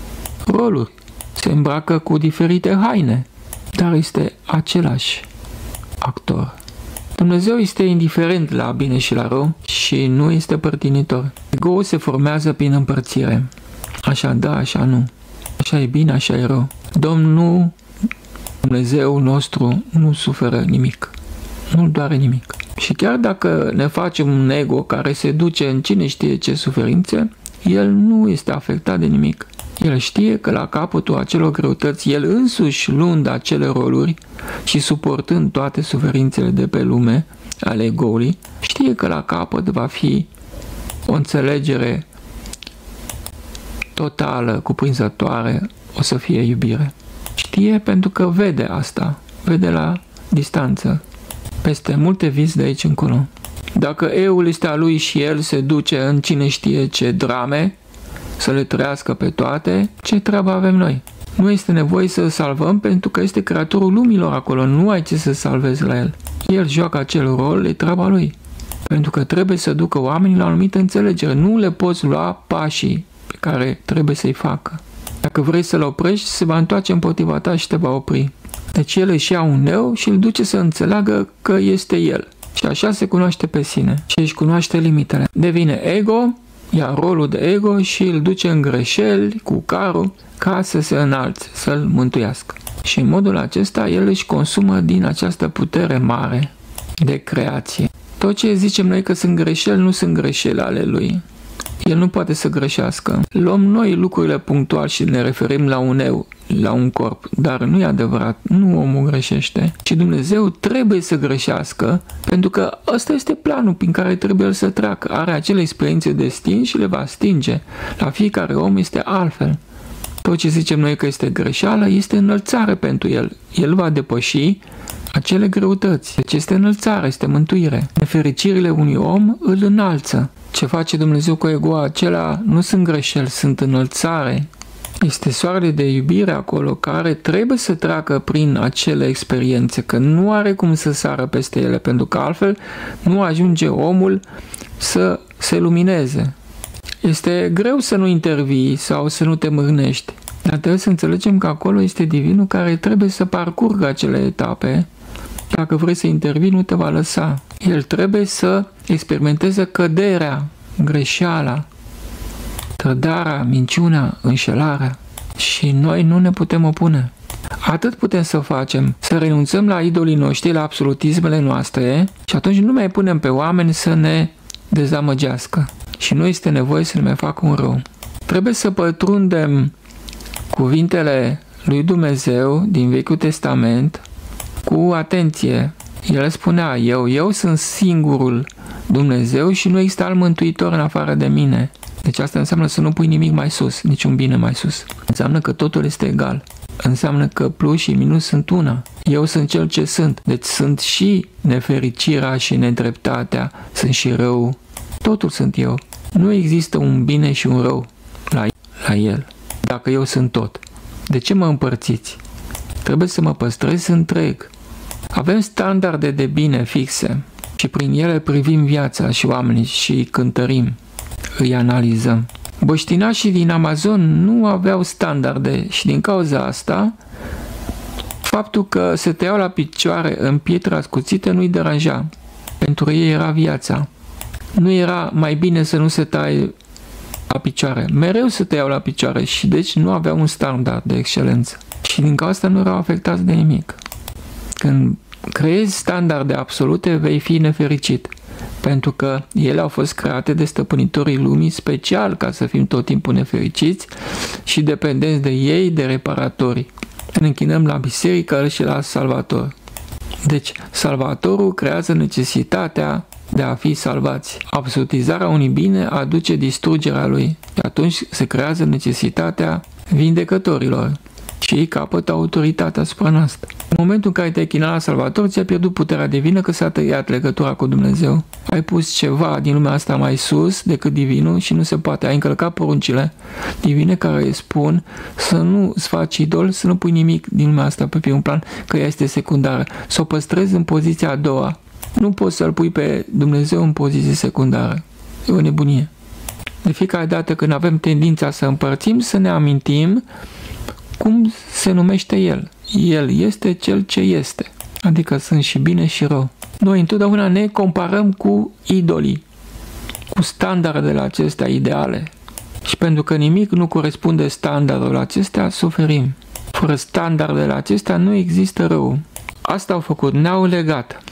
roluri. Se îmbracă cu diferite haine, dar este același actor. Dumnezeu este indiferent la bine și la rău și nu este părtinitor. Ego-ul se formează prin împărțire. Așa da, așa nu. Așa e bine, așa e rău. Domnul Dumnezeu nostru nu suferă nimic. Nu-l doare nimic. Și chiar dacă ne facem un ego care se duce în cine știe ce suferințe, el nu este afectat de nimic. El știe că la capătul acelor greutăți, el însuși luând acele roluri și suportând toate suferințele de pe lume ale ego-ului, știe că la capăt va fi o înțelegere totală, cuprinzătoare, o să fie iubire. Știe pentru că vede asta, vede la distanță, peste multe vieți de aici încolo. Dacă eul este a lui și el se duce în cine știe ce drame, să le trăiască pe toate, ce treabă avem noi? Nu este nevoie să salvăm pentru că este creatorul lumilor acolo, nu ai ce să salvezi la el. El joacă acel rol, e treaba lui. Pentru că trebuie să ducă oamenii la o anumită înțelegere, nu le poți lua pașii pe care trebuie să-i facă. Dacă vrei să-l oprești, se va întoarce împotriva ta și te va opri. Deci el își ia un eu și îl duce să înțeleagă că este el. Și așa se cunoaște pe sine și își cunoaște limitele. Devine ego, ia rolul de ego și îl duce în greșeli cu carul ca să se înalțe, să-l mântuiască. Și în modul acesta el își consumă din această putere mare de creație. Tot ce zicem noi că sunt greșeli, nu sunt greșeli ale lui. El nu poate să greșească. Luăm noi lucrurile punctual și ne referim la un eu, la un corp, dar nu e adevărat, nu omul greșește, ci Dumnezeu trebuie să greșească, pentru că ăsta este planul prin care trebuie el să treacă. Are acele experiențe de stin și le va stinge. La fiecare om este altfel. Tot ce zicem noi că este greșeală este înălțare pentru el. El va depăși acele greutăți. Deci este înălțare, este mântuire. Nefericirile unui om îl înalță. Ce face Dumnezeu cu ego acela nu sunt greșeli, sunt înălțare. Este soarele de iubire acolo care trebuie să treacă prin acele experiențe, că nu are cum să sară peste ele, pentru că altfel nu ajunge omul să se lumineze. Este greu să nu intervii sau să nu te mâhnești, dar trebuie să înțelegem că acolo este Divinul care trebuie să parcurgă acele etape. Dacă vrei să intervii, nu te va lăsa. El trebuie să experimenteze căderea, greșeala, trădarea, minciuna, înșelarea. Și noi nu ne putem opune. Atât putem să facem, să renunțăm la idolii noștri, la absolutismele noastre și atunci nu mai punem pe oameni să ne dezamăgească. Și nu este nevoie să ne mai facă un rău. Trebuie să pătrundem cuvintele lui Dumnezeu din Vechiul Testament cu atenție. El spunea, eu sunt singurul Dumnezeu și nu există alt mântuitor în afară de mine. Deci asta înseamnă să nu pui nimic mai sus, niciun bine mai sus. Înseamnă că totul este egal. Înseamnă că plus și minus sunt una. Eu sunt cel ce sunt. Deci sunt și nefericirea și nedreptatea, sunt și rău. Totul sunt eu. Nu există un bine și un rău la el. Dacă eu sunt tot. De ce mă împărțiți? Trebuie să mă păstrez întreg. Avem standarde de bine fixe și prin ele privim viața și oamenii și cântărim. Îi analizăm. Băștinașii din Amazon nu aveau standarde și din cauza asta, faptul că se tăiau la picioare în pietre ascuțite nu-i deranja. Pentru ei era viața. Nu era mai bine să nu se taie la picioare. Mereu se tăiau la picioare și deci nu aveau un standard de excelență. Și din cauza asta nu erau afectați de nimic. Când creezi standarde absolute, vei fi nefericit. Pentru că ele au fost create de stăpânitorii lumii special ca să fim tot timpul nefericiți și dependenți de ei, de reparatorii. Ne închinăm la biserică și la Salvator. Deci, Salvatorul creează necesitatea de a fi salvați. Absolutizarea unui bine aduce distrugerea lui. Și atunci se creează necesitatea vindecătorilor. Și ei capătă autoritatea asupra noastră. În momentul în care te-ai chinat la Salvator, ți-a pierdut puterea divină că s-a tăiat legătura cu Dumnezeu. Ai pus ceva din lumea asta mai sus decât Divinul și nu se poate. Ai încălcat poruncile divine care îi spun să nu îți faci idol, să nu pui nimic din lumea asta pe primul plan, că ea este secundară. Să o păstrezi în poziția a doua. Nu poți să-L pui pe Dumnezeu în poziție secundară. E o nebunie. De fiecare dată când avem tendința să împărțim, să ne amintim cum se numește El. El este Cel ce este. Adică sunt și bine și rău. Noi întotdeauna ne comparăm cu idolii, cu standardele acestea ideale. Și pentru că nimic nu corespunde standardelor acestea, suferim. Fără standardele acestea nu există rău. Asta au făcut, ne-au legat.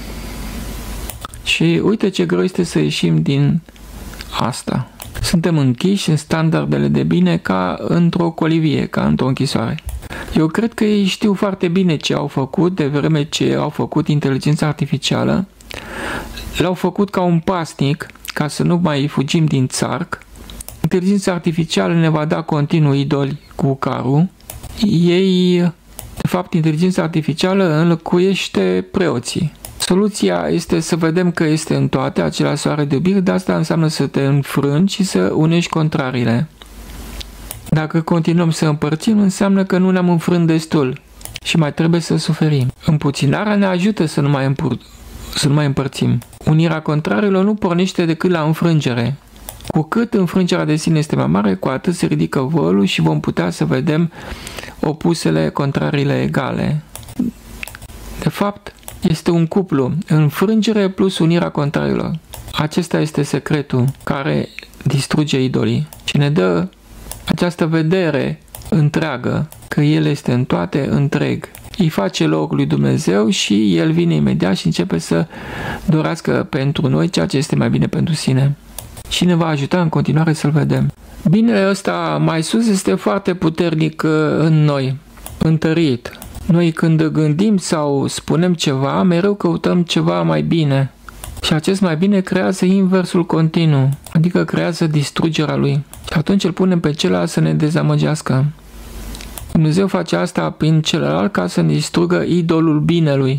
Și uite ce greu este să ieșim din asta. Suntem închiși în standardele de bine ca într-o colivie, ca într-o închisoare. Eu cred că ei știu foarte bine ce au făcut, de vreme ce au făcut inteligența artificială. L-au făcut ca un pasnic, ca să nu mai fugim din țarc. Inteligența artificială ne va da continuu idoli cu carul. Ei, de fapt, inteligența artificială înlocuiește preoții. Soluția este să vedem că este în toate aceleași soare de iubire, dar asta înseamnă să te înfrângi și să unești contrariile. Dacă continuăm să împărțim, înseamnă că nu ne-am înfrânt destul și mai trebuie să suferim. Împuținarea ne ajută să nu mai împărțim. Unirea contrariilor nu pornește decât la înfrângere. Cu cât înfrângerea de sine este mai mare, cu atât se ridică vălul și vom putea să vedem opusele, contrariile egale. De fapt, este un cuplu, înfrângere plus unirea contrariilor. Acesta este secretul care distruge idolii și ne dă această vedere întreagă, că El este în toate întreg. Îi face loc lui Dumnezeu și El vine imediat și începe să dorească pentru noi ceea ce este mai bine pentru sine. Și ne va ajuta în continuare să-L vedem. Binele ăsta mai sus este foarte puternic în noi, întărit. Noi când gândim sau spunem ceva, mereu căutăm ceva mai bine. Și acest mai bine creează inversul continuu, adică creează distrugerea lui. Și atunci îl punem pe celălalt să ne dezamăgească. Dumnezeu face asta prin celălalt ca să ne distrugă idolul binelui.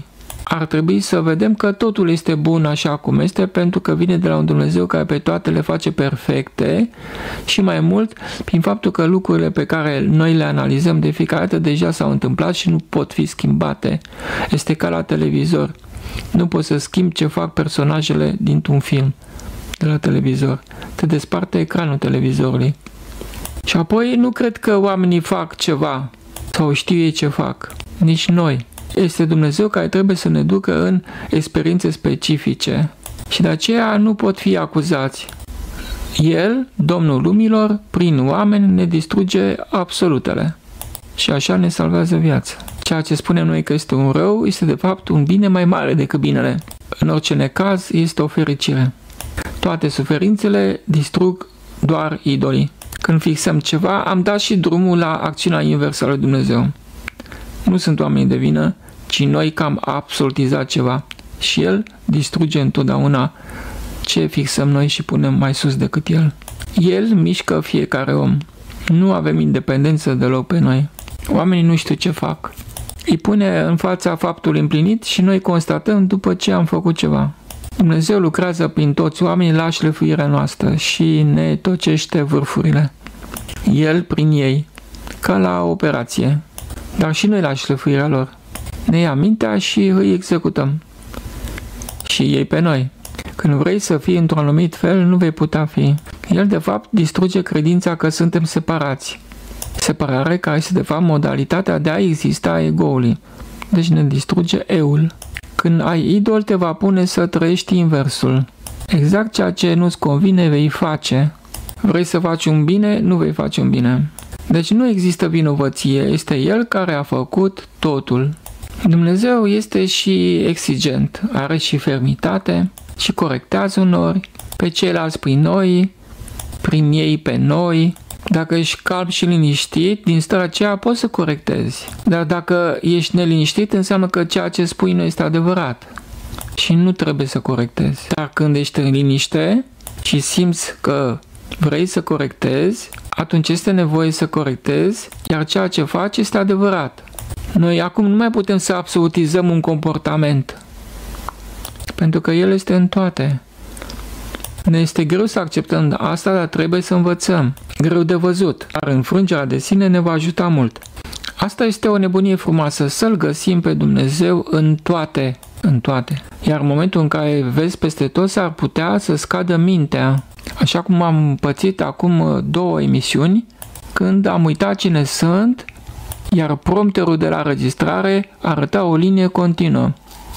ar trebui să vedem că totul este bun așa cum este, pentru că vine de la un Dumnezeu care pe toate le face perfecte și mai mult prin faptul că lucrurile pe care noi le analizăm de fiecare dată deja s-au întâmplat și nu pot fi schimbate. Este ca la televizor. Nu poți să schimbi ce fac personajele dintr-un film de la televizor. Te desparte ecranul televizorului. Și apoi nu cred că oamenii fac ceva sau știu ei ce fac. Nici noi. Este Dumnezeu care trebuie să ne ducă în experiențe specifice și de aceea nu pot fi acuzați. El, Domnul lumilor, prin oameni ne distruge absolutele și așa ne salvează viața. Ceea ce spunem noi că este un rău este de fapt un bine mai mare decât binele. În orice necaz este o fericire. Toate suferințele distrug doar idolii. Când fixăm ceva, am dat și drumul la acțiunea inversă a lui Dumnezeu. Nu sunt oamenii de vină, ci noi că am absolutizat ceva. Și El distruge întotdeauna ce fixăm noi și punem mai sus decât El. El mișcă fiecare om. Nu avem independență deloc pe noi. Oamenii nu știu ce fac. Îi pune în fața faptul împlinit și noi constatăm după ce am făcut ceva. Dumnezeu lucrează prin toți oamenii la șlefuirea noastră și ne tocește vârfurile. El prin ei, ca la operație, dar și noi la șlefuirea lor. Ne ia mintea și îi executăm. Și ei pe noi. Când vrei să fii într-un anumit fel, nu vei putea fi. El de fapt distruge credința că suntem separați. Separare care este de fapt modalitatea de a exista a ego-ului. Deci ne distruge eul. Când ai idol, te va pune să trăiești inversul. Exact ceea ce nu-ți convine vei face. Vrei să faci un bine, nu vei face un bine. Deci nu există vinovăție, este El care a făcut totul. Dumnezeu este și exigent, are și fermitate și corectează unori pe ceilalți prin noi, prin ei pe noi. Dacă ești calm și liniștit, din starea aceea poți să corectezi. Dar dacă ești neliniștit, înseamnă că ceea ce spui nu este adevărat. Și nu trebuie să corectezi. Dar când ești în liniște și simți că vrei să corectezi, atunci este nevoie să corectezi, iar ceea ce faci este adevărat. Noi acum nu mai putem să absolutizăm un comportament, pentru că el este în toate. Ne este greu să acceptăm asta, dar trebuie să învățăm. Greu de văzut, dar înfrângerea de sine ne va ajuta mult. Asta este o nebunie frumoasă, să-L găsim pe Dumnezeu în toate, în toate. Iar în momentul în care vezi peste tot, s-ar putea să scadă mintea. Așa cum am pățit acum 2 emisiuni, când am uitat cine sunt, iar prompterul de la înregistrare arăta o linie continuă,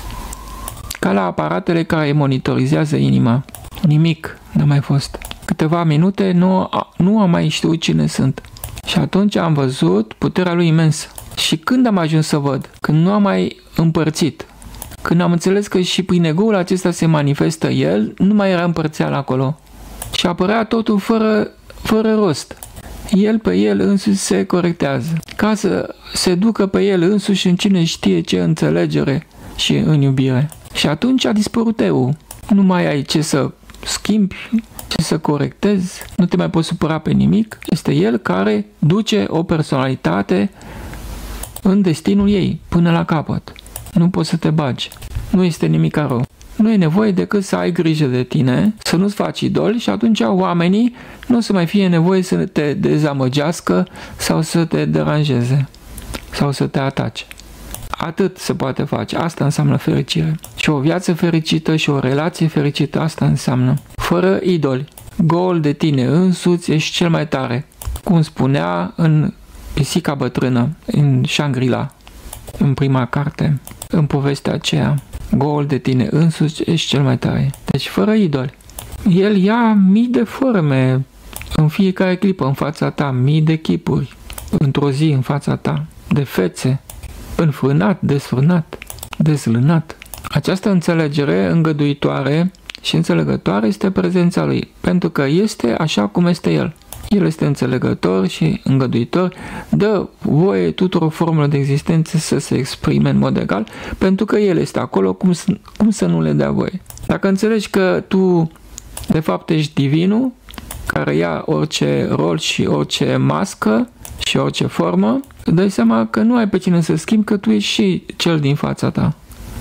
ca la aparatele care monitorizează inima. Nimic n-a mai fost. Câteva minute nu am mai știut cine sunt. Și atunci am văzut puterea lui imensă. Și când am ajuns să văd? Când nu am mai împărțit. Când am înțeles că și prin ego-ul acesta se manifestă el, nu mai era împărțeală acolo. Și apărea totul fără rost. El pe el însuși se corectează. Ca să se ducă pe el însuși în cine știe ce înțelegere și în iubire. Și atunci a dispărut eu. Nu mai ai ce să schimbi, ce să corectezi, nu te mai poți supăra pe nimic. Este el care duce o personalitate în destinul ei, până la capăt. Nu poți să te bagi. Nu este nimic rău. Nu e nevoie decât să ai grijă de tine, să nu-ți faci idoli și atunci oamenii nu o să mai fie nevoie să te dezamăgească sau să te deranjeze sau să te atace. Atât se poate face. Asta înseamnă fericire. Și o viață fericită și o relație fericită, asta înseamnă. Fără idoli. Gol de tine însuți, ești cel mai tare. Cum spunea în Pisica bătrână, în Shangri-La, în prima carte, în povestea aceea. Gol de tine însuți, ești cel mai tare. Deci fără idoli. El ia mii de forme în fiecare clipă în fața ta, mii de chipuri într-o zi în fața ta, de fețe. Înfrânat, desfrânat, dezlânat. Această înțelegere îngăduitoare și înțelegătoare este prezența lui, pentru că este așa cum este el. El este înțelegător și îngăduitor, dă voie tuturor formelor de existență să se exprime în mod egal, pentru că el este acolo, cum să nu le dea voie. Dacă înțelegi că tu de fapt ești divinul, care ia orice rol și orice mască și orice formă, îți dai seama că nu ai pe cine să schimbi, că tu ești și cel din fața ta.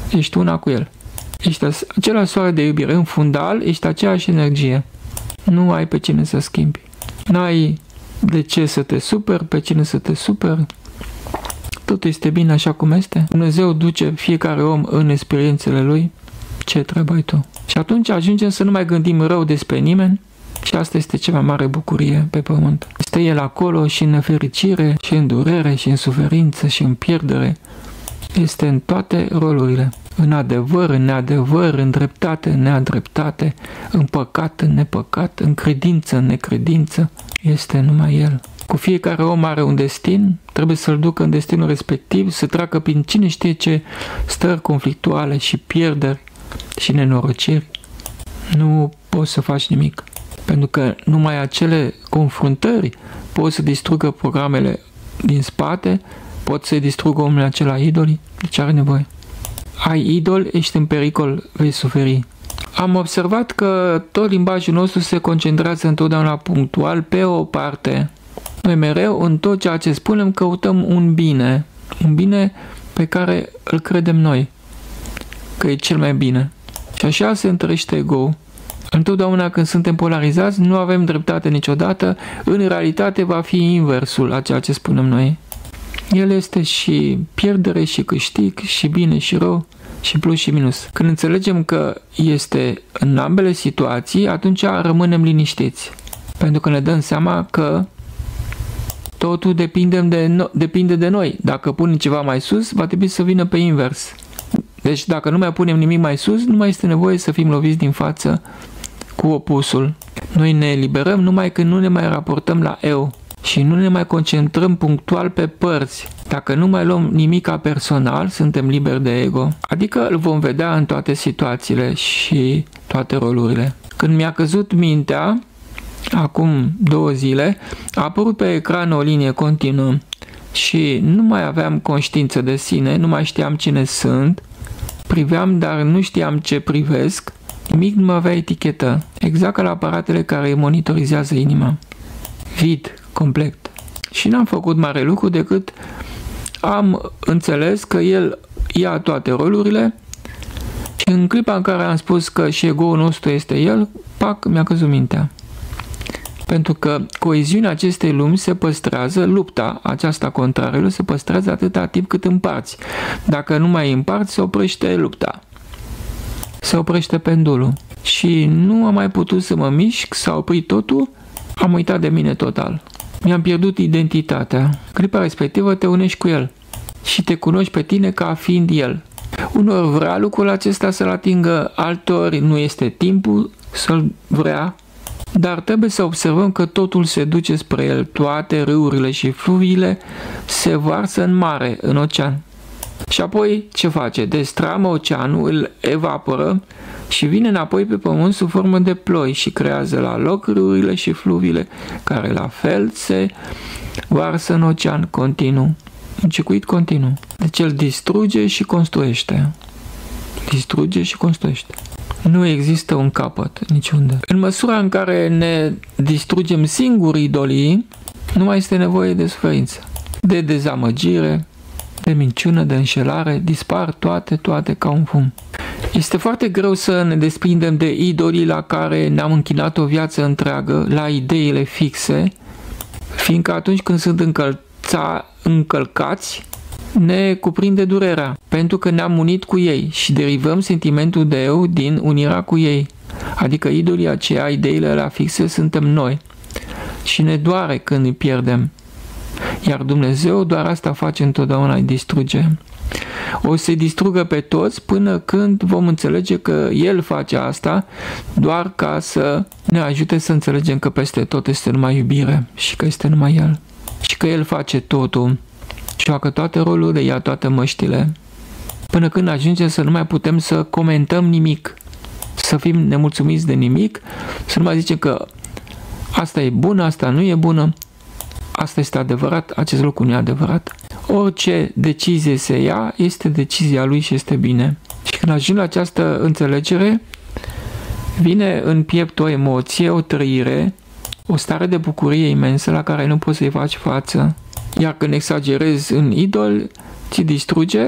Ești una cu el. Ești același soare de iubire. În fundal, ești aceeași energie. Nu ai pe cine să schimbi. N-ai de ce să te superi, pe cine să te superi. Totul este bine așa cum este. Dumnezeu duce fiecare om în experiențele lui. Ce treabă ai tu? Și atunci ajungem să nu mai gândim rău despre nimeni și asta este cea mai mare bucurie pe pământ. Este El acolo și în nefericire, și în durere, și în suferință, și în pierdere. Este în toate rolurile. În adevăr, în neadevăr, în dreptate, în neadreptate, în păcat, în nepăcat, în credință, în necredință. Este numai El. Cu fiecare om are un destin, trebuie să-l ducă în destinul respectiv, să treacă prin cine știe ce stări conflictuale și pierderi și nenorociri. Nu poți să faci nimic, pentru că numai acele confruntări pot să distrugă programele din spate, pot să distrugă omul acela idolii. De ce are nevoie? Ai idol, ești în pericol, vei suferi. Am observat că tot limbajul nostru se concentrează întotdeauna punctual pe o parte. Noi mereu, în tot ceea ce spunem, căutăm un bine pe care îl credem noi, că e cel mai bine. Și așa se întărește ego-ul. Întotdeauna când suntem polarizați, nu avem dreptate niciodată, în realitate va fi inversul a ceea ce spunem noi. El este și pierdere și câștig, și bine și rău, și plus și minus. Când înțelegem că este în ambele situații, atunci rămânem liniștiți. Pentru că ne dăm seama că totul depinde de noi. Dacă punem ceva mai sus, va trebui să vină pe invers. Deci dacă nu mai punem nimic mai sus, nu mai este nevoie să fim loviți din față cu opusul. Noi ne eliberăm numai când nu ne mai raportăm la eu și nu ne mai concentrăm punctual pe părți. Dacă nu mai luăm nimica personal, suntem liberi de ego. Adică îl vom vedea în toate situațiile și toate rolurile. Când mi-a căzut mintea, acum 2 zile, a apărut pe ecran o linie continuă și nu mai aveam conștiință de sine, nu mai știam cine sunt, priveam, dar nu știam ce privesc, nimic nu avea etichetă, exact ca la aparatele care monitorizează inima. Vid, complet. Și n-am făcut mare lucru decât am înțeles că El ia toate rolurile și în clipa în care am spus că și ego-ul nostru este El, pac, mi-a căzut mintea. Pentru că coeziunea acestei lumi se păstrează, lupta aceasta contrară se păstrează atâta timp cât împarți. Dacă nu mai împarți, se oprește lupta. Se oprește pendulul. Și nu am mai putut să mă mișc, s-a oprit totul, am uitat de mine total. Mi-am pierdut identitatea. Clipa respectivă te unești cu El și te cunoști pe tine ca fiind El. Unor vrea lucrul acesta să-l atingă, altori nu este timpul să-l vrea, dar trebuie să observăm că totul se duce spre El. Toate râurile și fluviile se varsă în mare, în ocean. Și apoi ce face? Destramă oceanul, îl evaporă și vine înapoi pe pământ sub formă de ploi și creează la loc râurile și fluviile, care la fel se varsă în ocean continuu. Un circuit continuu. Deci El distruge și construiește. Distruge și construiește. Nu există un capăt niciunde. În măsura în care ne distrugem singuri idolii, nu mai este nevoie de suferință, de dezamăgire, de minciună, de înșelare, dispar toate ca un fum. Este foarte greu să ne desprindem de idolii la care ne-am închinat o viață întreagă, la ideile fixe, fiindcă atunci când sunt încălcați, ne cuprinde durerea, pentru că ne-am unit cu ei și derivăm sentimentul de eu din unirea cu ei. Adică idolii aceia, ideile alea fixe, suntem noi. Și ne doare când îi pierdem. Iar Dumnezeu doar asta face întotdeauna, îi distruge. O să-i distrugă pe toți până când vom înțelege că El face asta doar ca să ne ajute să înțelegem că peste tot este numai iubire și că este numai El. Și că El face totul. Joacă toate rolurile, ia toate măștile, până când ajungem să nu mai putem să comentăm nimic, să fim nemulțumiți de nimic, să nu mai zicem că asta e bună, asta nu e bună, asta este adevărat, acest lucru nu e adevărat. Orice decizie se ia este decizia Lui și este bine. Și când ajung la această înțelegere, vine în piept o emoție, o trăire, o stare de bucurie imensă la care nu poți să-i faci față. Iar când exagerezi în idol, ți distruge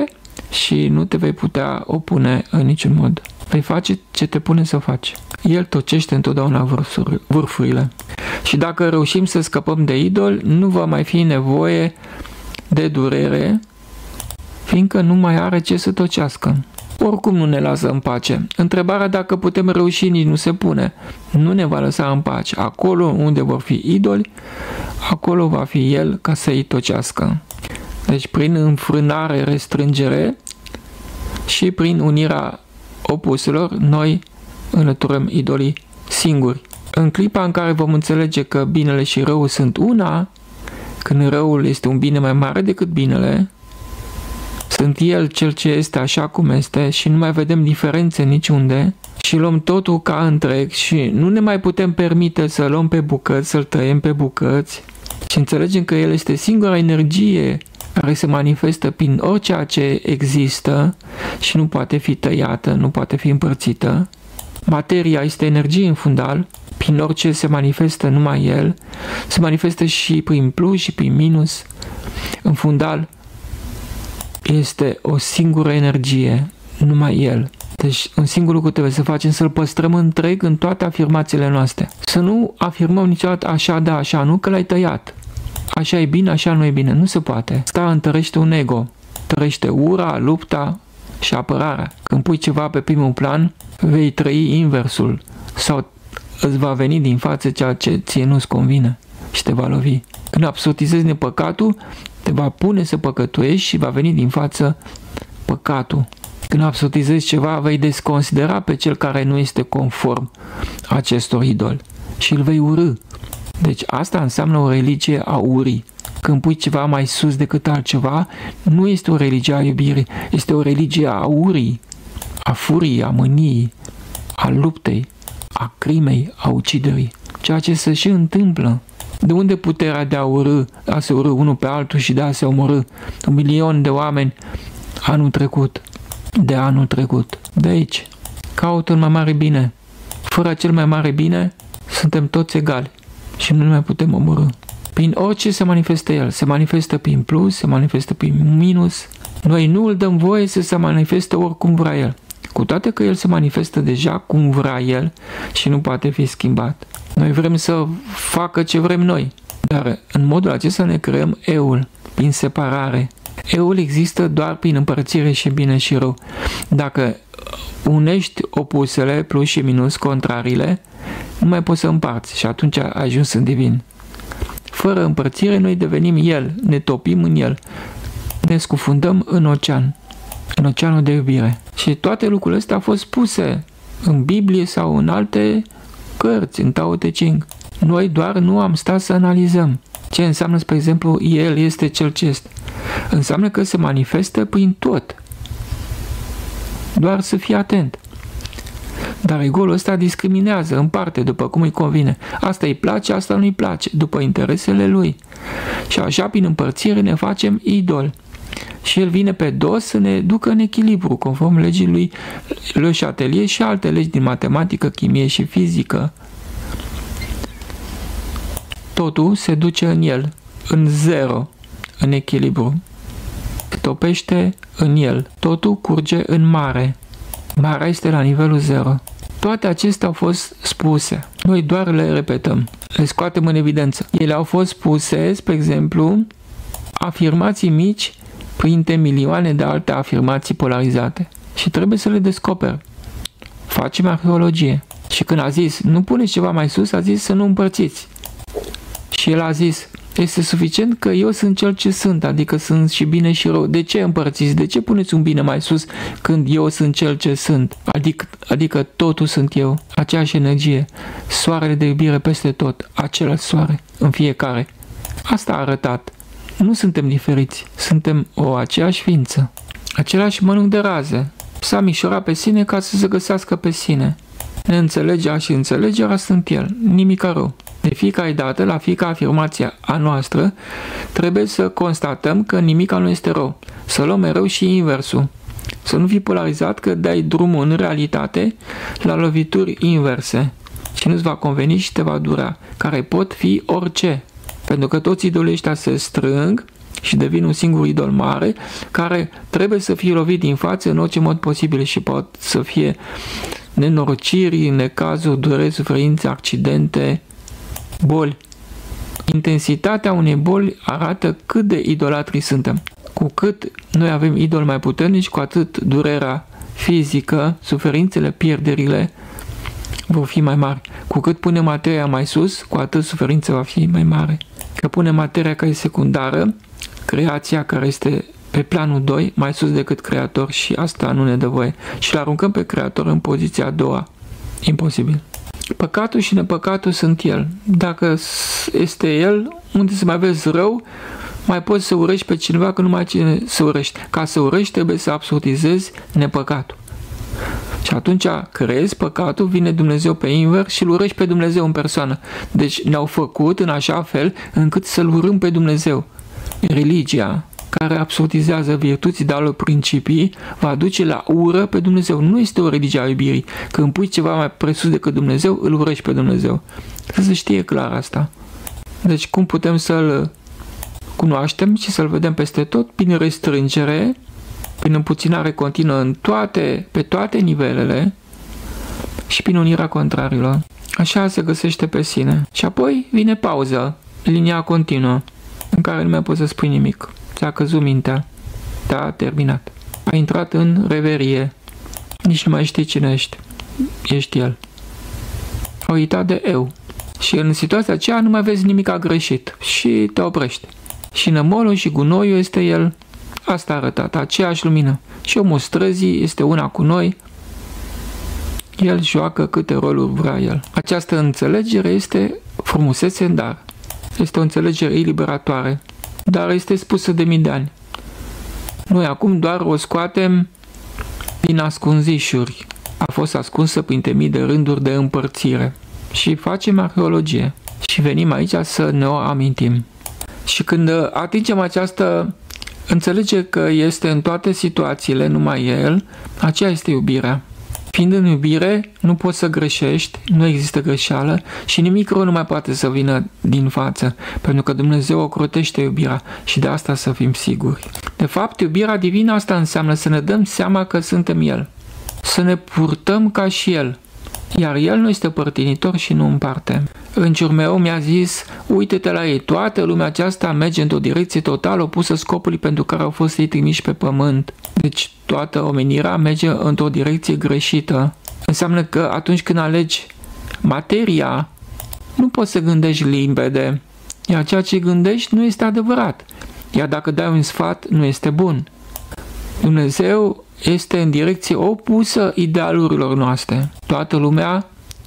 și nu te vei putea opune în niciun mod. Vei face ce te pune să faci. El tocește întotdeauna vârfurile. Și dacă reușim să scăpăm de idol, nu va mai fi nevoie de durere, fiindcă nu mai are ce să tocească. Oricum nu ne lasă în pace. Întrebarea dacă putem reuși nici nu se pune. Nu ne va lăsa în pace. Acolo unde vor fi idoli, acolo va fi El ca să-i tocească. Deci prin înfrânare, restrângere și prin unirea opuselor, noi înlăturăm idolii singuri. În clipa în care vom înțelege că binele și răul sunt una, când răul este un bine mai mare decât binele, sunt El cel ce este așa cum este și nu mai vedem diferențe niciunde și luăm totul ca întreg și nu ne mai putem permite să luăm pe bucăți, să-L tăiem pe bucăți și înțelegem că El este singura energie care se manifestă prin orice ce există și nu poate fi tăiată, nu poate fi împărțită. Materia este energie în fundal, prin orice se manifestă numai El, se manifestă și prin plus și prin minus. În fundal este o singură energie, numai El. Deci un singur lucru trebuie să facem, să-L păstrăm întreg în toate afirmațiile noastre. Să nu afirmăm niciodată așa da, așa nu, că l-ai tăiat. Așa e bine, așa nu e bine. Nu se poate. Asta întărește un ego. Întărește ura, lupta și apărarea. Când pui ceva pe primul plan, vei trăi inversul. Sau îți va veni din față ceea ce ție nu-ți convine și te va lovi. Când absolutizezi nepăcatul, te va pune să păcătuiești și va veni din față păcatul. Când absolutizezi ceva, vei desconsidera pe cel care nu este conform acestor idoli și îl vei urî. Deci asta înseamnă o religie a urii. Când pui ceva mai sus decât altceva, nu este o religie a iubirii, este o religie a urii, a furiei, a mâniei, a luptei, a crimei, a uciderii. Ceea ce se și întâmplă. De unde puterea de a se urî unul pe altul și de a se omorî 1.000.000 de oameni anul trecut? De aici. Caută un mai mare bine. Fără cel mai mare bine, suntem toți egali și nu ne mai putem omorî. Prin orice se manifestă El. Se manifestă prin plus, se manifestă prin minus. Noi nu îl dăm voie să se manifeste oricum vrea El. Cu toate că El se manifestă deja cum vrea El și nu poate fi schimbat. Noi vrem să facă ce vrem noi, dar în modul acesta ne creăm eul, prin separare. Eul există doar prin împărțire și bine și rău. Dacă unești opusele, plus și minus, contrariile, nu mai poți să împarți și atunci ai ajuns în divin. Fără împărțire noi devenim El, ne topim în El, ne scufundăm în ocean, în oceanul de iubire. Și toate lucrurile astea au fost spuse în Biblie sau în alte cărți, în Tao Te Ching. Noi doar nu am stat să analizăm. Ce înseamnă, spre exemplu, El este cel ce este? Înseamnă că se manifestă prin tot. Doar să fii atent. Dar egoul ăsta discriminează, împarte după cum îi convine. Asta îi place, asta nu îi place, după interesele lui. Și așa, prin împărțire, ne facem idol. Și el vine pe dos să ne ducă în echilibru, conform legii lui Le Chatelier și alte legi din matematică, chimie și fizică. Totul se duce în el, în zero, în echilibru. Topește în el. Totul curge în mare. Marea este la nivelul zero. Toate acestea au fost spuse. Noi doar le repetăm. Le scoatem în evidență. Ele au fost spuse, spre exemplu, afirmații mici printre milioane de alte afirmații polarizate. Și trebuie să le descoperi. Facem arheologie. Și când a zis, nu puneți ceva mai sus, a zis să nu împărțiți. Și el a zis, este suficient că eu sunt cel ce sunt, adică sunt și bine și rău. De ce împărțiți? De ce puneți un bine mai sus când eu sunt cel ce sunt? Adică totul sunt eu, aceeași energie, soarele de iubire peste tot, același soare în fiecare. Asta a arătat. Nu suntem diferiți, suntem o aceeași ființă, același mănânc de raze. S-a micșorat pe sine ca să se găsească pe sine. Neînțelegea și înțelegerea sunt el, nimica rău. De fiecare dată, la fiecare afirmație a noastră, trebuie să constatăm că nimica nu este rău. Să luăm mereu și inversul. Să nu fii polarizat că dai drumul în realitate la lovituri inverse. Și nu-ți va conveni și te va dura, care pot fi orice. Pentru că toți idolii ăștia se strâng și devin un singur idol mare care trebuie să fie lovit din față în orice mod posibil și pot să fie nenorociri, necazuri, dureri, suferințe, accidente, boli. Intensitatea unei boli arată cât de idolatri suntem. Cu cât noi avem idoli mai puternici, cu atât durerea fizică, suferințele, pierderile vor fi mai mari. Cu cât punem materia mai sus, cu atât suferința va fi mai mare. Că punem materia care e secundară, creația care este pe planul 2, mai sus decât creator și asta nu ne dă voie. Și îl aruncăm pe creator în poziția a doua. Imposibil. Păcatul și nepăcatul sunt el. Dacă este el, unde să mai vezi rău, mai poți să urăști pe cineva că nu mai ai cine să urăști. Ca să urăști trebuie să absolutizezi nepăcatul. Și atunci creezi păcatul, vine Dumnezeu pe invers și îl urăști pe Dumnezeu în persoană. Deci ne-au făcut în așa fel încât să-L urâm pe Dumnezeu. Religia care absolutizează virtuți, dar principii, va duce la ură pe Dumnezeu. Nu este o religie a iubirii. Când pui ceva mai presus decât Dumnezeu, îl urăști pe Dumnezeu. Să se știe clar asta. Deci cum putem să-L cunoaștem și să-L vedem peste tot? Prin restrângere, prin împuținare continuă pe toate nivelele și prin unirea contrarilor. Așa se găsește pe sine. Și apoi vine pauză, linia continuă, în care nu mai poți să spui nimic. Ți-a căzut mintea. Da, terminat. A intrat în reverie. Nici nu mai știi cine ești. Ești el. A uitat de eu. Și în situația aceea nu mai vezi nimic greșit. Și te oprești. Și nămolul și gunoiul este el. Asta a arătat, aceeași lumină. Și omul străzii este una cu noi. El joacă câte roluri vrea el. Această înțelegere este frumusețe în dar. Este o înțelegere eliberatoare. Dar este spusă de mii de ani. Noi acum doar o scoatem din ascunzișuri. A fost ascunsă printre mii de rânduri de împărțire. Și facem arheologie. Și venim aici să ne o amintim. Și când atingem această înțelege că este în toate situațiile, numai el, aceea este iubirea. Fiind în iubire, nu poți să greșești, nu există greșeală și nimic rău nu mai poate să vină din față, pentru că Dumnezeu ocrotește iubirea și de asta să fim siguri. De fapt, iubirea divină asta înseamnă să ne dăm seama că suntem El, să ne purtăm ca și El, iar El nu este părtinitor și nu împarte. Îngerul meu mi-a zis, uite-te la ei, toată lumea aceasta merge într-o direcție total opusă scopului pentru care au fost ei trimiși pe pământ. Deci toată omenirea merge într-o direcție greșită. Înseamnă că atunci când alegi materia, nu poți să gândești limpede, iar ceea ce gândești nu este adevărat. Iar dacă dai un sfat, nu este bun. Dumnezeu este în direcție opusă idealurilor noastre. Toată lumea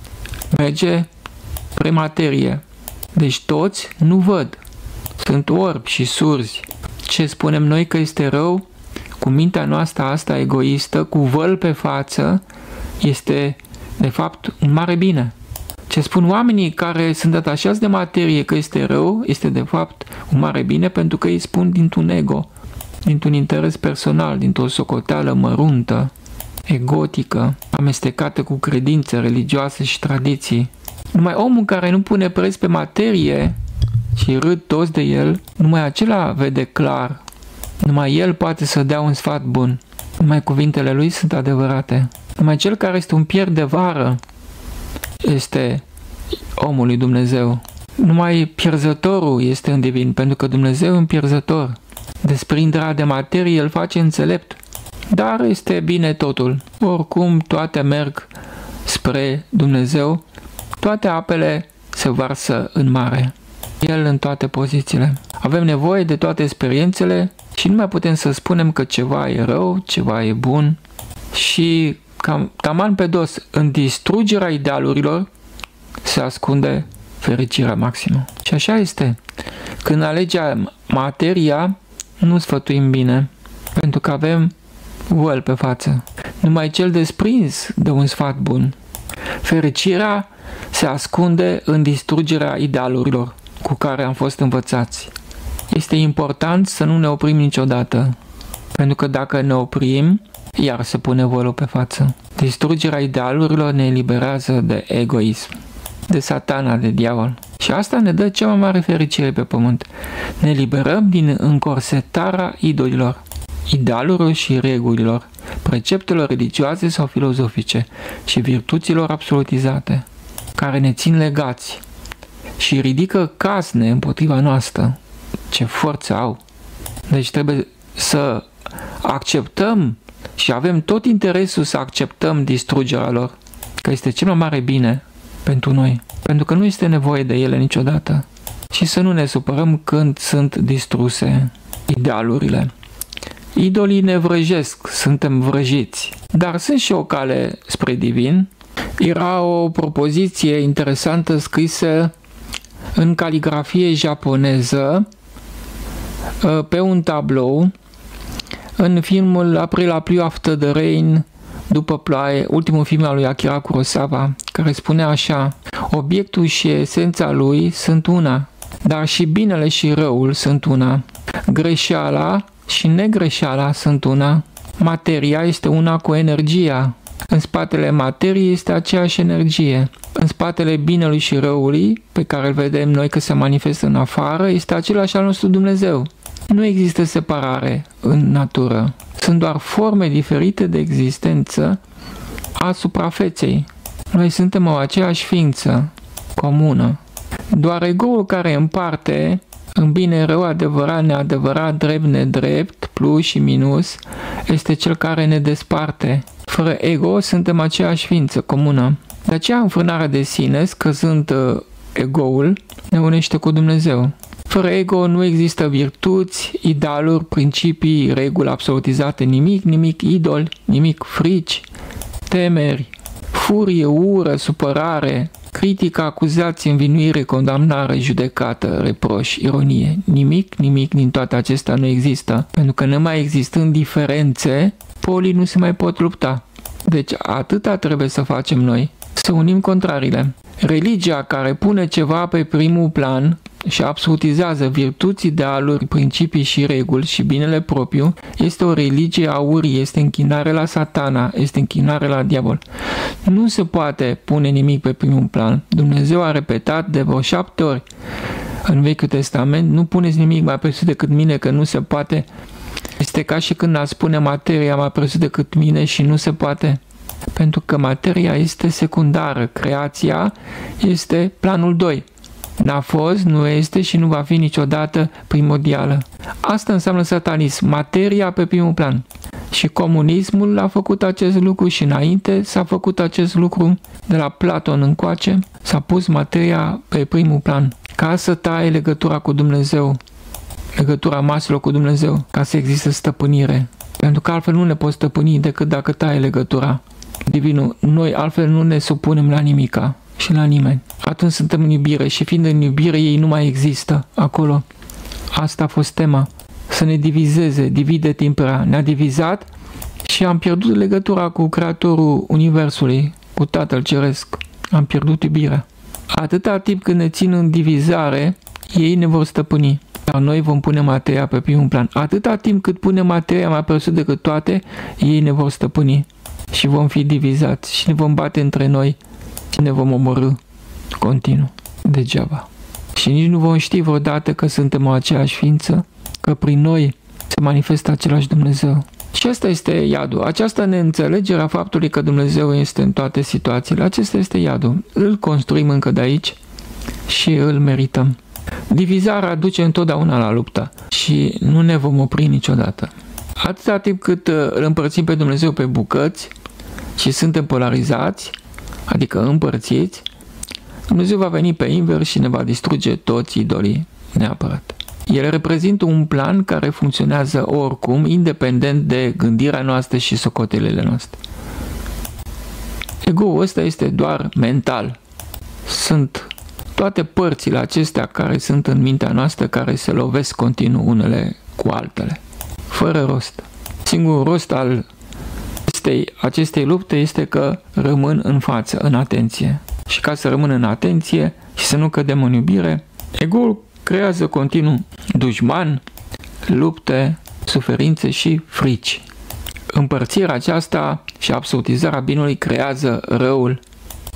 merge spre materie. Deci toți nu văd. Sunt orbi și surzi. Ce spunem noi că este rău, cu mintea noastră asta egoistă, cu văl pe față, este de fapt un mare bine. Ce spun oamenii care sunt atașați de materie că este rău, este de fapt un mare bine pentru că îi spun dintr-un ego, dintr-un interes personal, dintr-o socoteală măruntă, egotică, amestecată cu credințe religioase și tradiții. Numai omul care nu pune preț pe materie și râd toți de el, numai acela vede clar. Numai el poate să dea un sfat bun. Numai cuvintele lui sunt adevărate. Numai cel care este un pier de vară este omul lui Dumnezeu. Numai pierzătorul este în divin, pentru că Dumnezeu e un pierzător. Desprinderea de materie îl face înțelept. Dar este bine totul. Oricum toate merg spre Dumnezeu. Toate apele se varsă în mare. El în toate pozițiile. Avem nevoie de toate experiențele și nu mai putem să spunem că ceva e rău, ceva e bun. Și taman pe dos, în distrugerea idealurilor se ascunde fericirea maximă. Și așa este. Când alegem materia, nu sfătuim bine, pentru că avem văl pe față. Numai cel desprins dă un sfat bun. Fericirea se ascunde în distrugerea idealurilor cu care am fost învățați. Este important să nu ne oprim niciodată, pentru că dacă ne oprim, iar se pune vălul pe față. Distrugerea idealurilor ne eliberează de egoism, de satana, de diavol. Și Și asta ne dă cea mai mare fericire pe pământ. Ne liberăm din încorsetarea idolilor, idealurilor și regulilor, preceptelor religioase sau filozofice și virtuților absolutizate, care ne țin legați și ridică casne împotriva noastră. Ce forță au! Deci trebuie să acceptăm și avem tot interesul să acceptăm distrugerea lor, că este cel mai mare bine pentru noi, pentru că nu este nevoie de ele niciodată. Și să nu ne supărăm când sunt distruse idealurile. Idolii ne vrăjesc, suntem vrăjiți, dar sunt și o cale spre divin. Era o propoziție interesantă scrisă în caligrafie japoneză pe un tablou în filmul April a Plu After the Rain, după ploaie, ultimul film al lui Akira Kurosawa, care spune așa: obiectul și esența lui sunt una, dar și binele și răul sunt una. Greșeala și negreșeala sunt una. Materia este una cu energia. În spatele materiei este aceeași energie. În spatele binelui și răului, pe care îl vedem noi că se manifestă în afară, este același al nostru Dumnezeu. Nu există separare în natură. Sunt doar forme diferite de existență a suprafeței. Noi suntem o aceeași ființă comună. Doar egoul care împarte în bine, rău, adevărat, neadevărat, drept, nedrept, plus și minus, este cel care ne desparte. Fără ego suntem aceeași ființă comună. De aceea înfrânarea de sine, scăzând egoul, ne unește cu Dumnezeu. Fără ego nu există virtuți, idealuri, principii, reguli absolutizate, nimic idol, nimic frici, temeri, furie, ură, supărare, critică, acuzație, învinuire, condamnare, judecată, reproș, ironie. Nimic din toate acestea nu există, pentru că nemai existând diferențe, polii nu se mai pot lupta. Deci atâta trebuie să facem noi, să unim contrariile. Religia care pune ceva pe primul plan și absolutizează virtuți, idealuri, principii și reguli și binele propriu, este o religie a urii, este închinare la satana, este închinare la diavol. Nu se poate pune nimic pe primul plan. Dumnezeu a repetat de vreo 7 ori în Vechiul Testament: nu puneți nimic mai presus decât mine, că nu se poate. Este ca și când a spune materia mai presus decât mine și nu se poate. Pentru că materia este secundară, creația este planul 2. N-a fost, nu este și nu va fi niciodată primordială. Asta înseamnă satanism, materia pe primul plan. Și comunismul a făcut acest lucru și înainte s-a făcut acest lucru. De la Platon încoace s-a pus materia pe primul plan, ca să taie legătura cu Dumnezeu, legătura maselor cu Dumnezeu, ca să existe stăpânire. Pentru că altfel nu ne poți stăpâni decât dacă taie legătura. Divinul, noi altfel nu ne supunem la nimica și la nimeni. Atunci suntem în iubire și fiind în iubire ei nu mai există acolo. Asta a fost tema. Să ne divizeze, divide timpera. Ne-a divizat și am pierdut legătura cu Creatorul Universului, cu Tatăl Ceresc. Am pierdut iubirea. Atâta timp când ne țin în divizare, ei ne vor stăpâni. Dar noi vom pune materia pe primul plan. Atâta timp cât punem materia mai presus decât toate, ei ne vor stăpâni. Și vom fi divizați și ne vom bate între noi și ne vom omorâ continuu, degeaba. Și nici nu vom ști vreodată că suntem o aceeași ființă, că prin noi se manifestă același Dumnezeu. Și asta este iadul. Această neînțelegere a faptului că Dumnezeu este în toate situațiile, acesta este iadul. Îl construim încă de aici și îl merităm. Divizarea duce întotdeauna la luptă și nu ne vom opri niciodată. Atâta timp cât îl împărțim pe Dumnezeu pe bucăți și suntem polarizați, adică împărțiți, Dumnezeu va veni pe invers și ne va distruge toți idolii neapărat. El reprezintă un plan care funcționează oricum, independent de gândirea noastră și socotelele noastre. Ego-ul ăsta este doar mental. Sunt toate părțile acestea care sunt în mintea noastră, care se lovesc continuu unele cu altele, fără rost. Singurul rost al acestei lupte este că rămân în față, în atenție. Și ca să rămân în atenție și să nu cădem în iubire, ego-ul creează continuu dușman, lupte, suferințe și frici. Împărțirea aceasta și absolutizarea binului creează răul,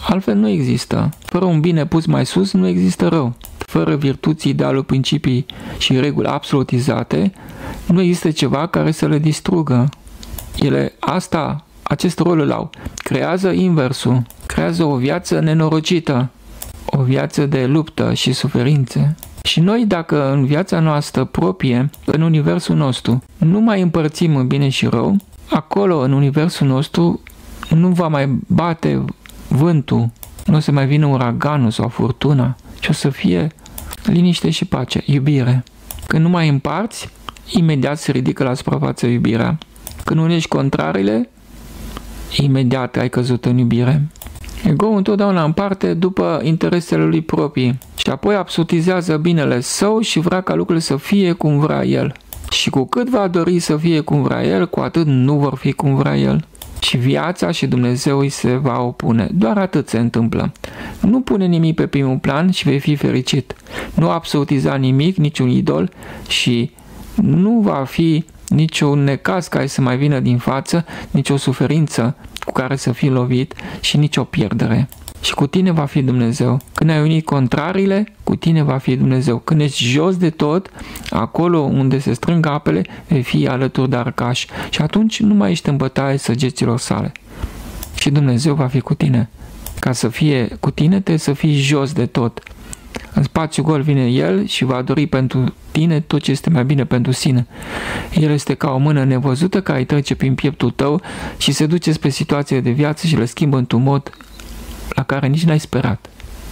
Altfel nu există. Fără un bine pus mai sus, nu există rău. Fără virtuți, idealuri, principii și reguli absolutizate, nu există ceva care să le distrugă. Ele acest rol îl au. Creează inversul. Creează o viață nenorocită. O viață de luptă și suferințe. Și noi, dacă în viața noastră proprie, în universul nostru, nu mai împărțim în bine și rău, acolo, în universul nostru, nu va mai bate vântul, nu o să mai vină uraganul sau furtuna, ci o să fie liniște și pace, iubire. Când nu mai împarți, imediat se ridică la suprafață iubirea. Când unești contrarele, imediat ai căzut în iubire. Ego-ul întotdeauna împarte după interesele lui proprii și apoi absolutizează binele său și vrea ca lucrurile să fie cum vrea el. Și cu cât va dori să fie cum vrea el, cu atât nu vor fi cum vrea el. Și viața și Dumnezeu îi se va opune. Doar atât se întâmplă. Nu pune nimic pe primul plan și vei fi fericit. Nu absolutiza nimic, niciun idol și nu va fi niciun necaz care să mai vină din față, nicio suferință cu care să fii lovit și nicio pierdere. Și cu tine va fi Dumnezeu. Când ai unit contrariile, cu tine va fi Dumnezeu. Când ești jos de tot, acolo unde se strâng apele, vei fi alături de arcaș. Și atunci nu mai ești în bătaie săgeților sale. Și Dumnezeu va fi cu tine. Ca să fie cu tine, trebuie să fii jos de tot. În spațiu gol vine El și va dori pentru tine tot ce este mai bine pentru sine. El este ca o mână nevăzută care îi trece prin pieptul tău și se duce spre situațiile de viață și le schimbă într-un mod la care nici n-ai sperat.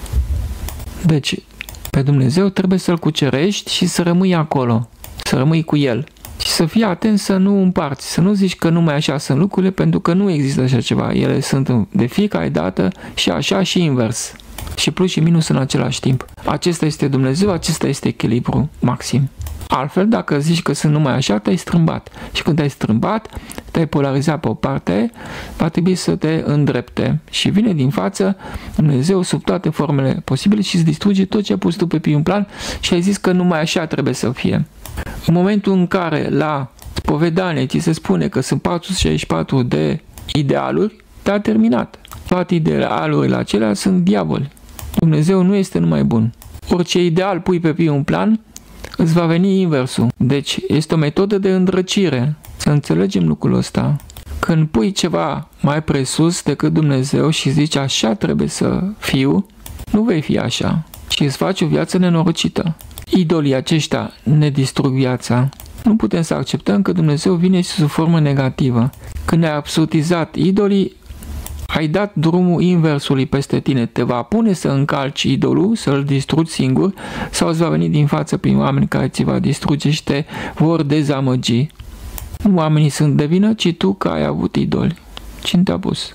Deci, pe Dumnezeu trebuie să-L cucerești și să rămâi acolo, să rămâi cu El. Și să fii atent să nu împarți, să nu zici că numai așa sunt lucrurile, pentru că nu există așa ceva. Ele sunt de fiecare dată și așa și invers. Și plus și minus în același timp. Acesta este Dumnezeu, acesta este echilibru maxim. Altfel, dacă zici că sunt numai așa, te-ai strâmbat. Și când te-ai strâmbat, te-ai polarizat pe o parte, va trebui să te îndrepte. Și vine din față Dumnezeu sub toate formele posibile și îți distruge tot ce ai pus tu pe primul plan și ai zis că numai așa trebuie să fie. În momentul în care la spovedanie ți se spune că sunt 464 de idealuri, te-a terminat. Toate idealurile acelea sunt diavoli. Dumnezeu nu este numai bun. Orice ideal pui pe primul plan, îți va veni inversul. Deci este o metodă de îndrăcire. Să înțelegem lucrul ăsta. Când pui ceva mai presus decât Dumnezeu și zici așa trebuie să fiu, nu vei fi așa. Și îți faci o viață nenorocită. Idolii aceștia ne distrug viața. Nu putem să acceptăm că Dumnezeu vine și sub formă negativă. Când ai absolutizat idolii, ai dat drumul inversului peste tine. Te va pune să încalci idolul, să-l distrugi singur, sau îți va veni din față prin oameni care ți va distruge și te vor dezamăgi. Nu oamenii sunt de vină, ci tu că ai avut idoli. Cine te-a pus?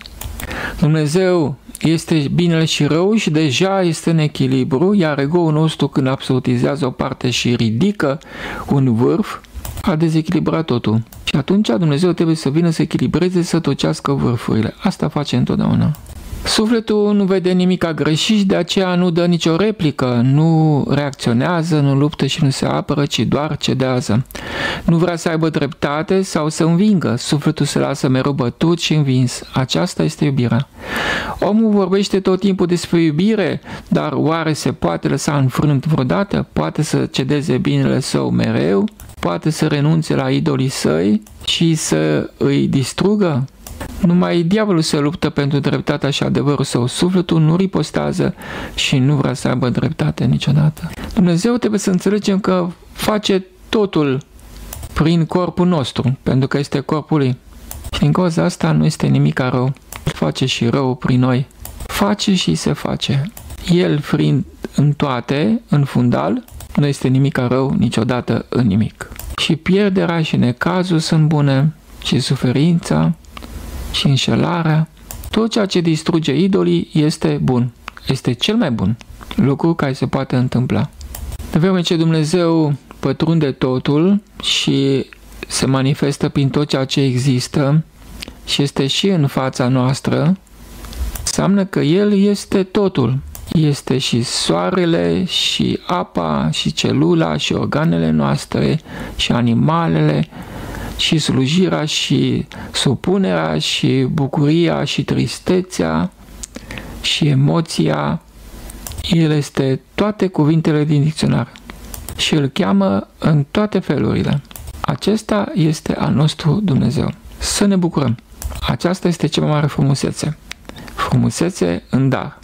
Dumnezeu este binele și rău și deja este în echilibru, iar ego-ul nostru când absolutizează o parte și ridică un vârf, a dezechilibrat totul. Și atunci Dumnezeu trebuie să vină să echilibreze, să tocească vârfurile. Asta face întotdeauna. Sufletul nu vede nimic greșit și de aceea nu dă nicio replică, nu reacționează, nu luptă și nu se apără, ci doar cedează. Nu vrea să aibă dreptate sau să învingă. Sufletul se lasă mereu bătut și învins. Aceasta este iubirea. Omul vorbește tot timpul despre iubire, dar oare se poate lăsa înfrânt vreodată? Poate să cedeze binele său mereu? Poate să renunțe la idolii săi și să îi distrugă? Numai diavolul se luptă pentru dreptatea și adevărul său. Sufletul nu ripostează și nu vrea să aibă dreptate niciodată. Dumnezeu trebuie să înțelegem că face totul prin corpul nostru, pentru că este corpul lui. Și din cauza asta nu este nimic rău. El face și rău prin noi. Face și se face. El fiind în toate, în fundal, nu este nimic rău niciodată în nimic. Și pierderea și necazul sunt bune, și suferința, și înșelarea. Tot ceea ce distruge idolii este bun. Este cel mai bun lucru care se poate întâmpla. De vreme ce Dumnezeu pătrunde totul și se manifestă prin tot ceea ce există și este și în fața noastră, înseamnă că El este totul. Este și soarele, și apa, și celula, și organele noastre, și animalele, și slujirea, și supunerea, și bucuria, și tristețea, și emoția, el este toate cuvintele din dicționar și îl cheamă în toate felurile. Acesta este al nostru Dumnezeu. Să ne bucurăm! Aceasta este cea mai mare frumusețe. Frumusețe în dar.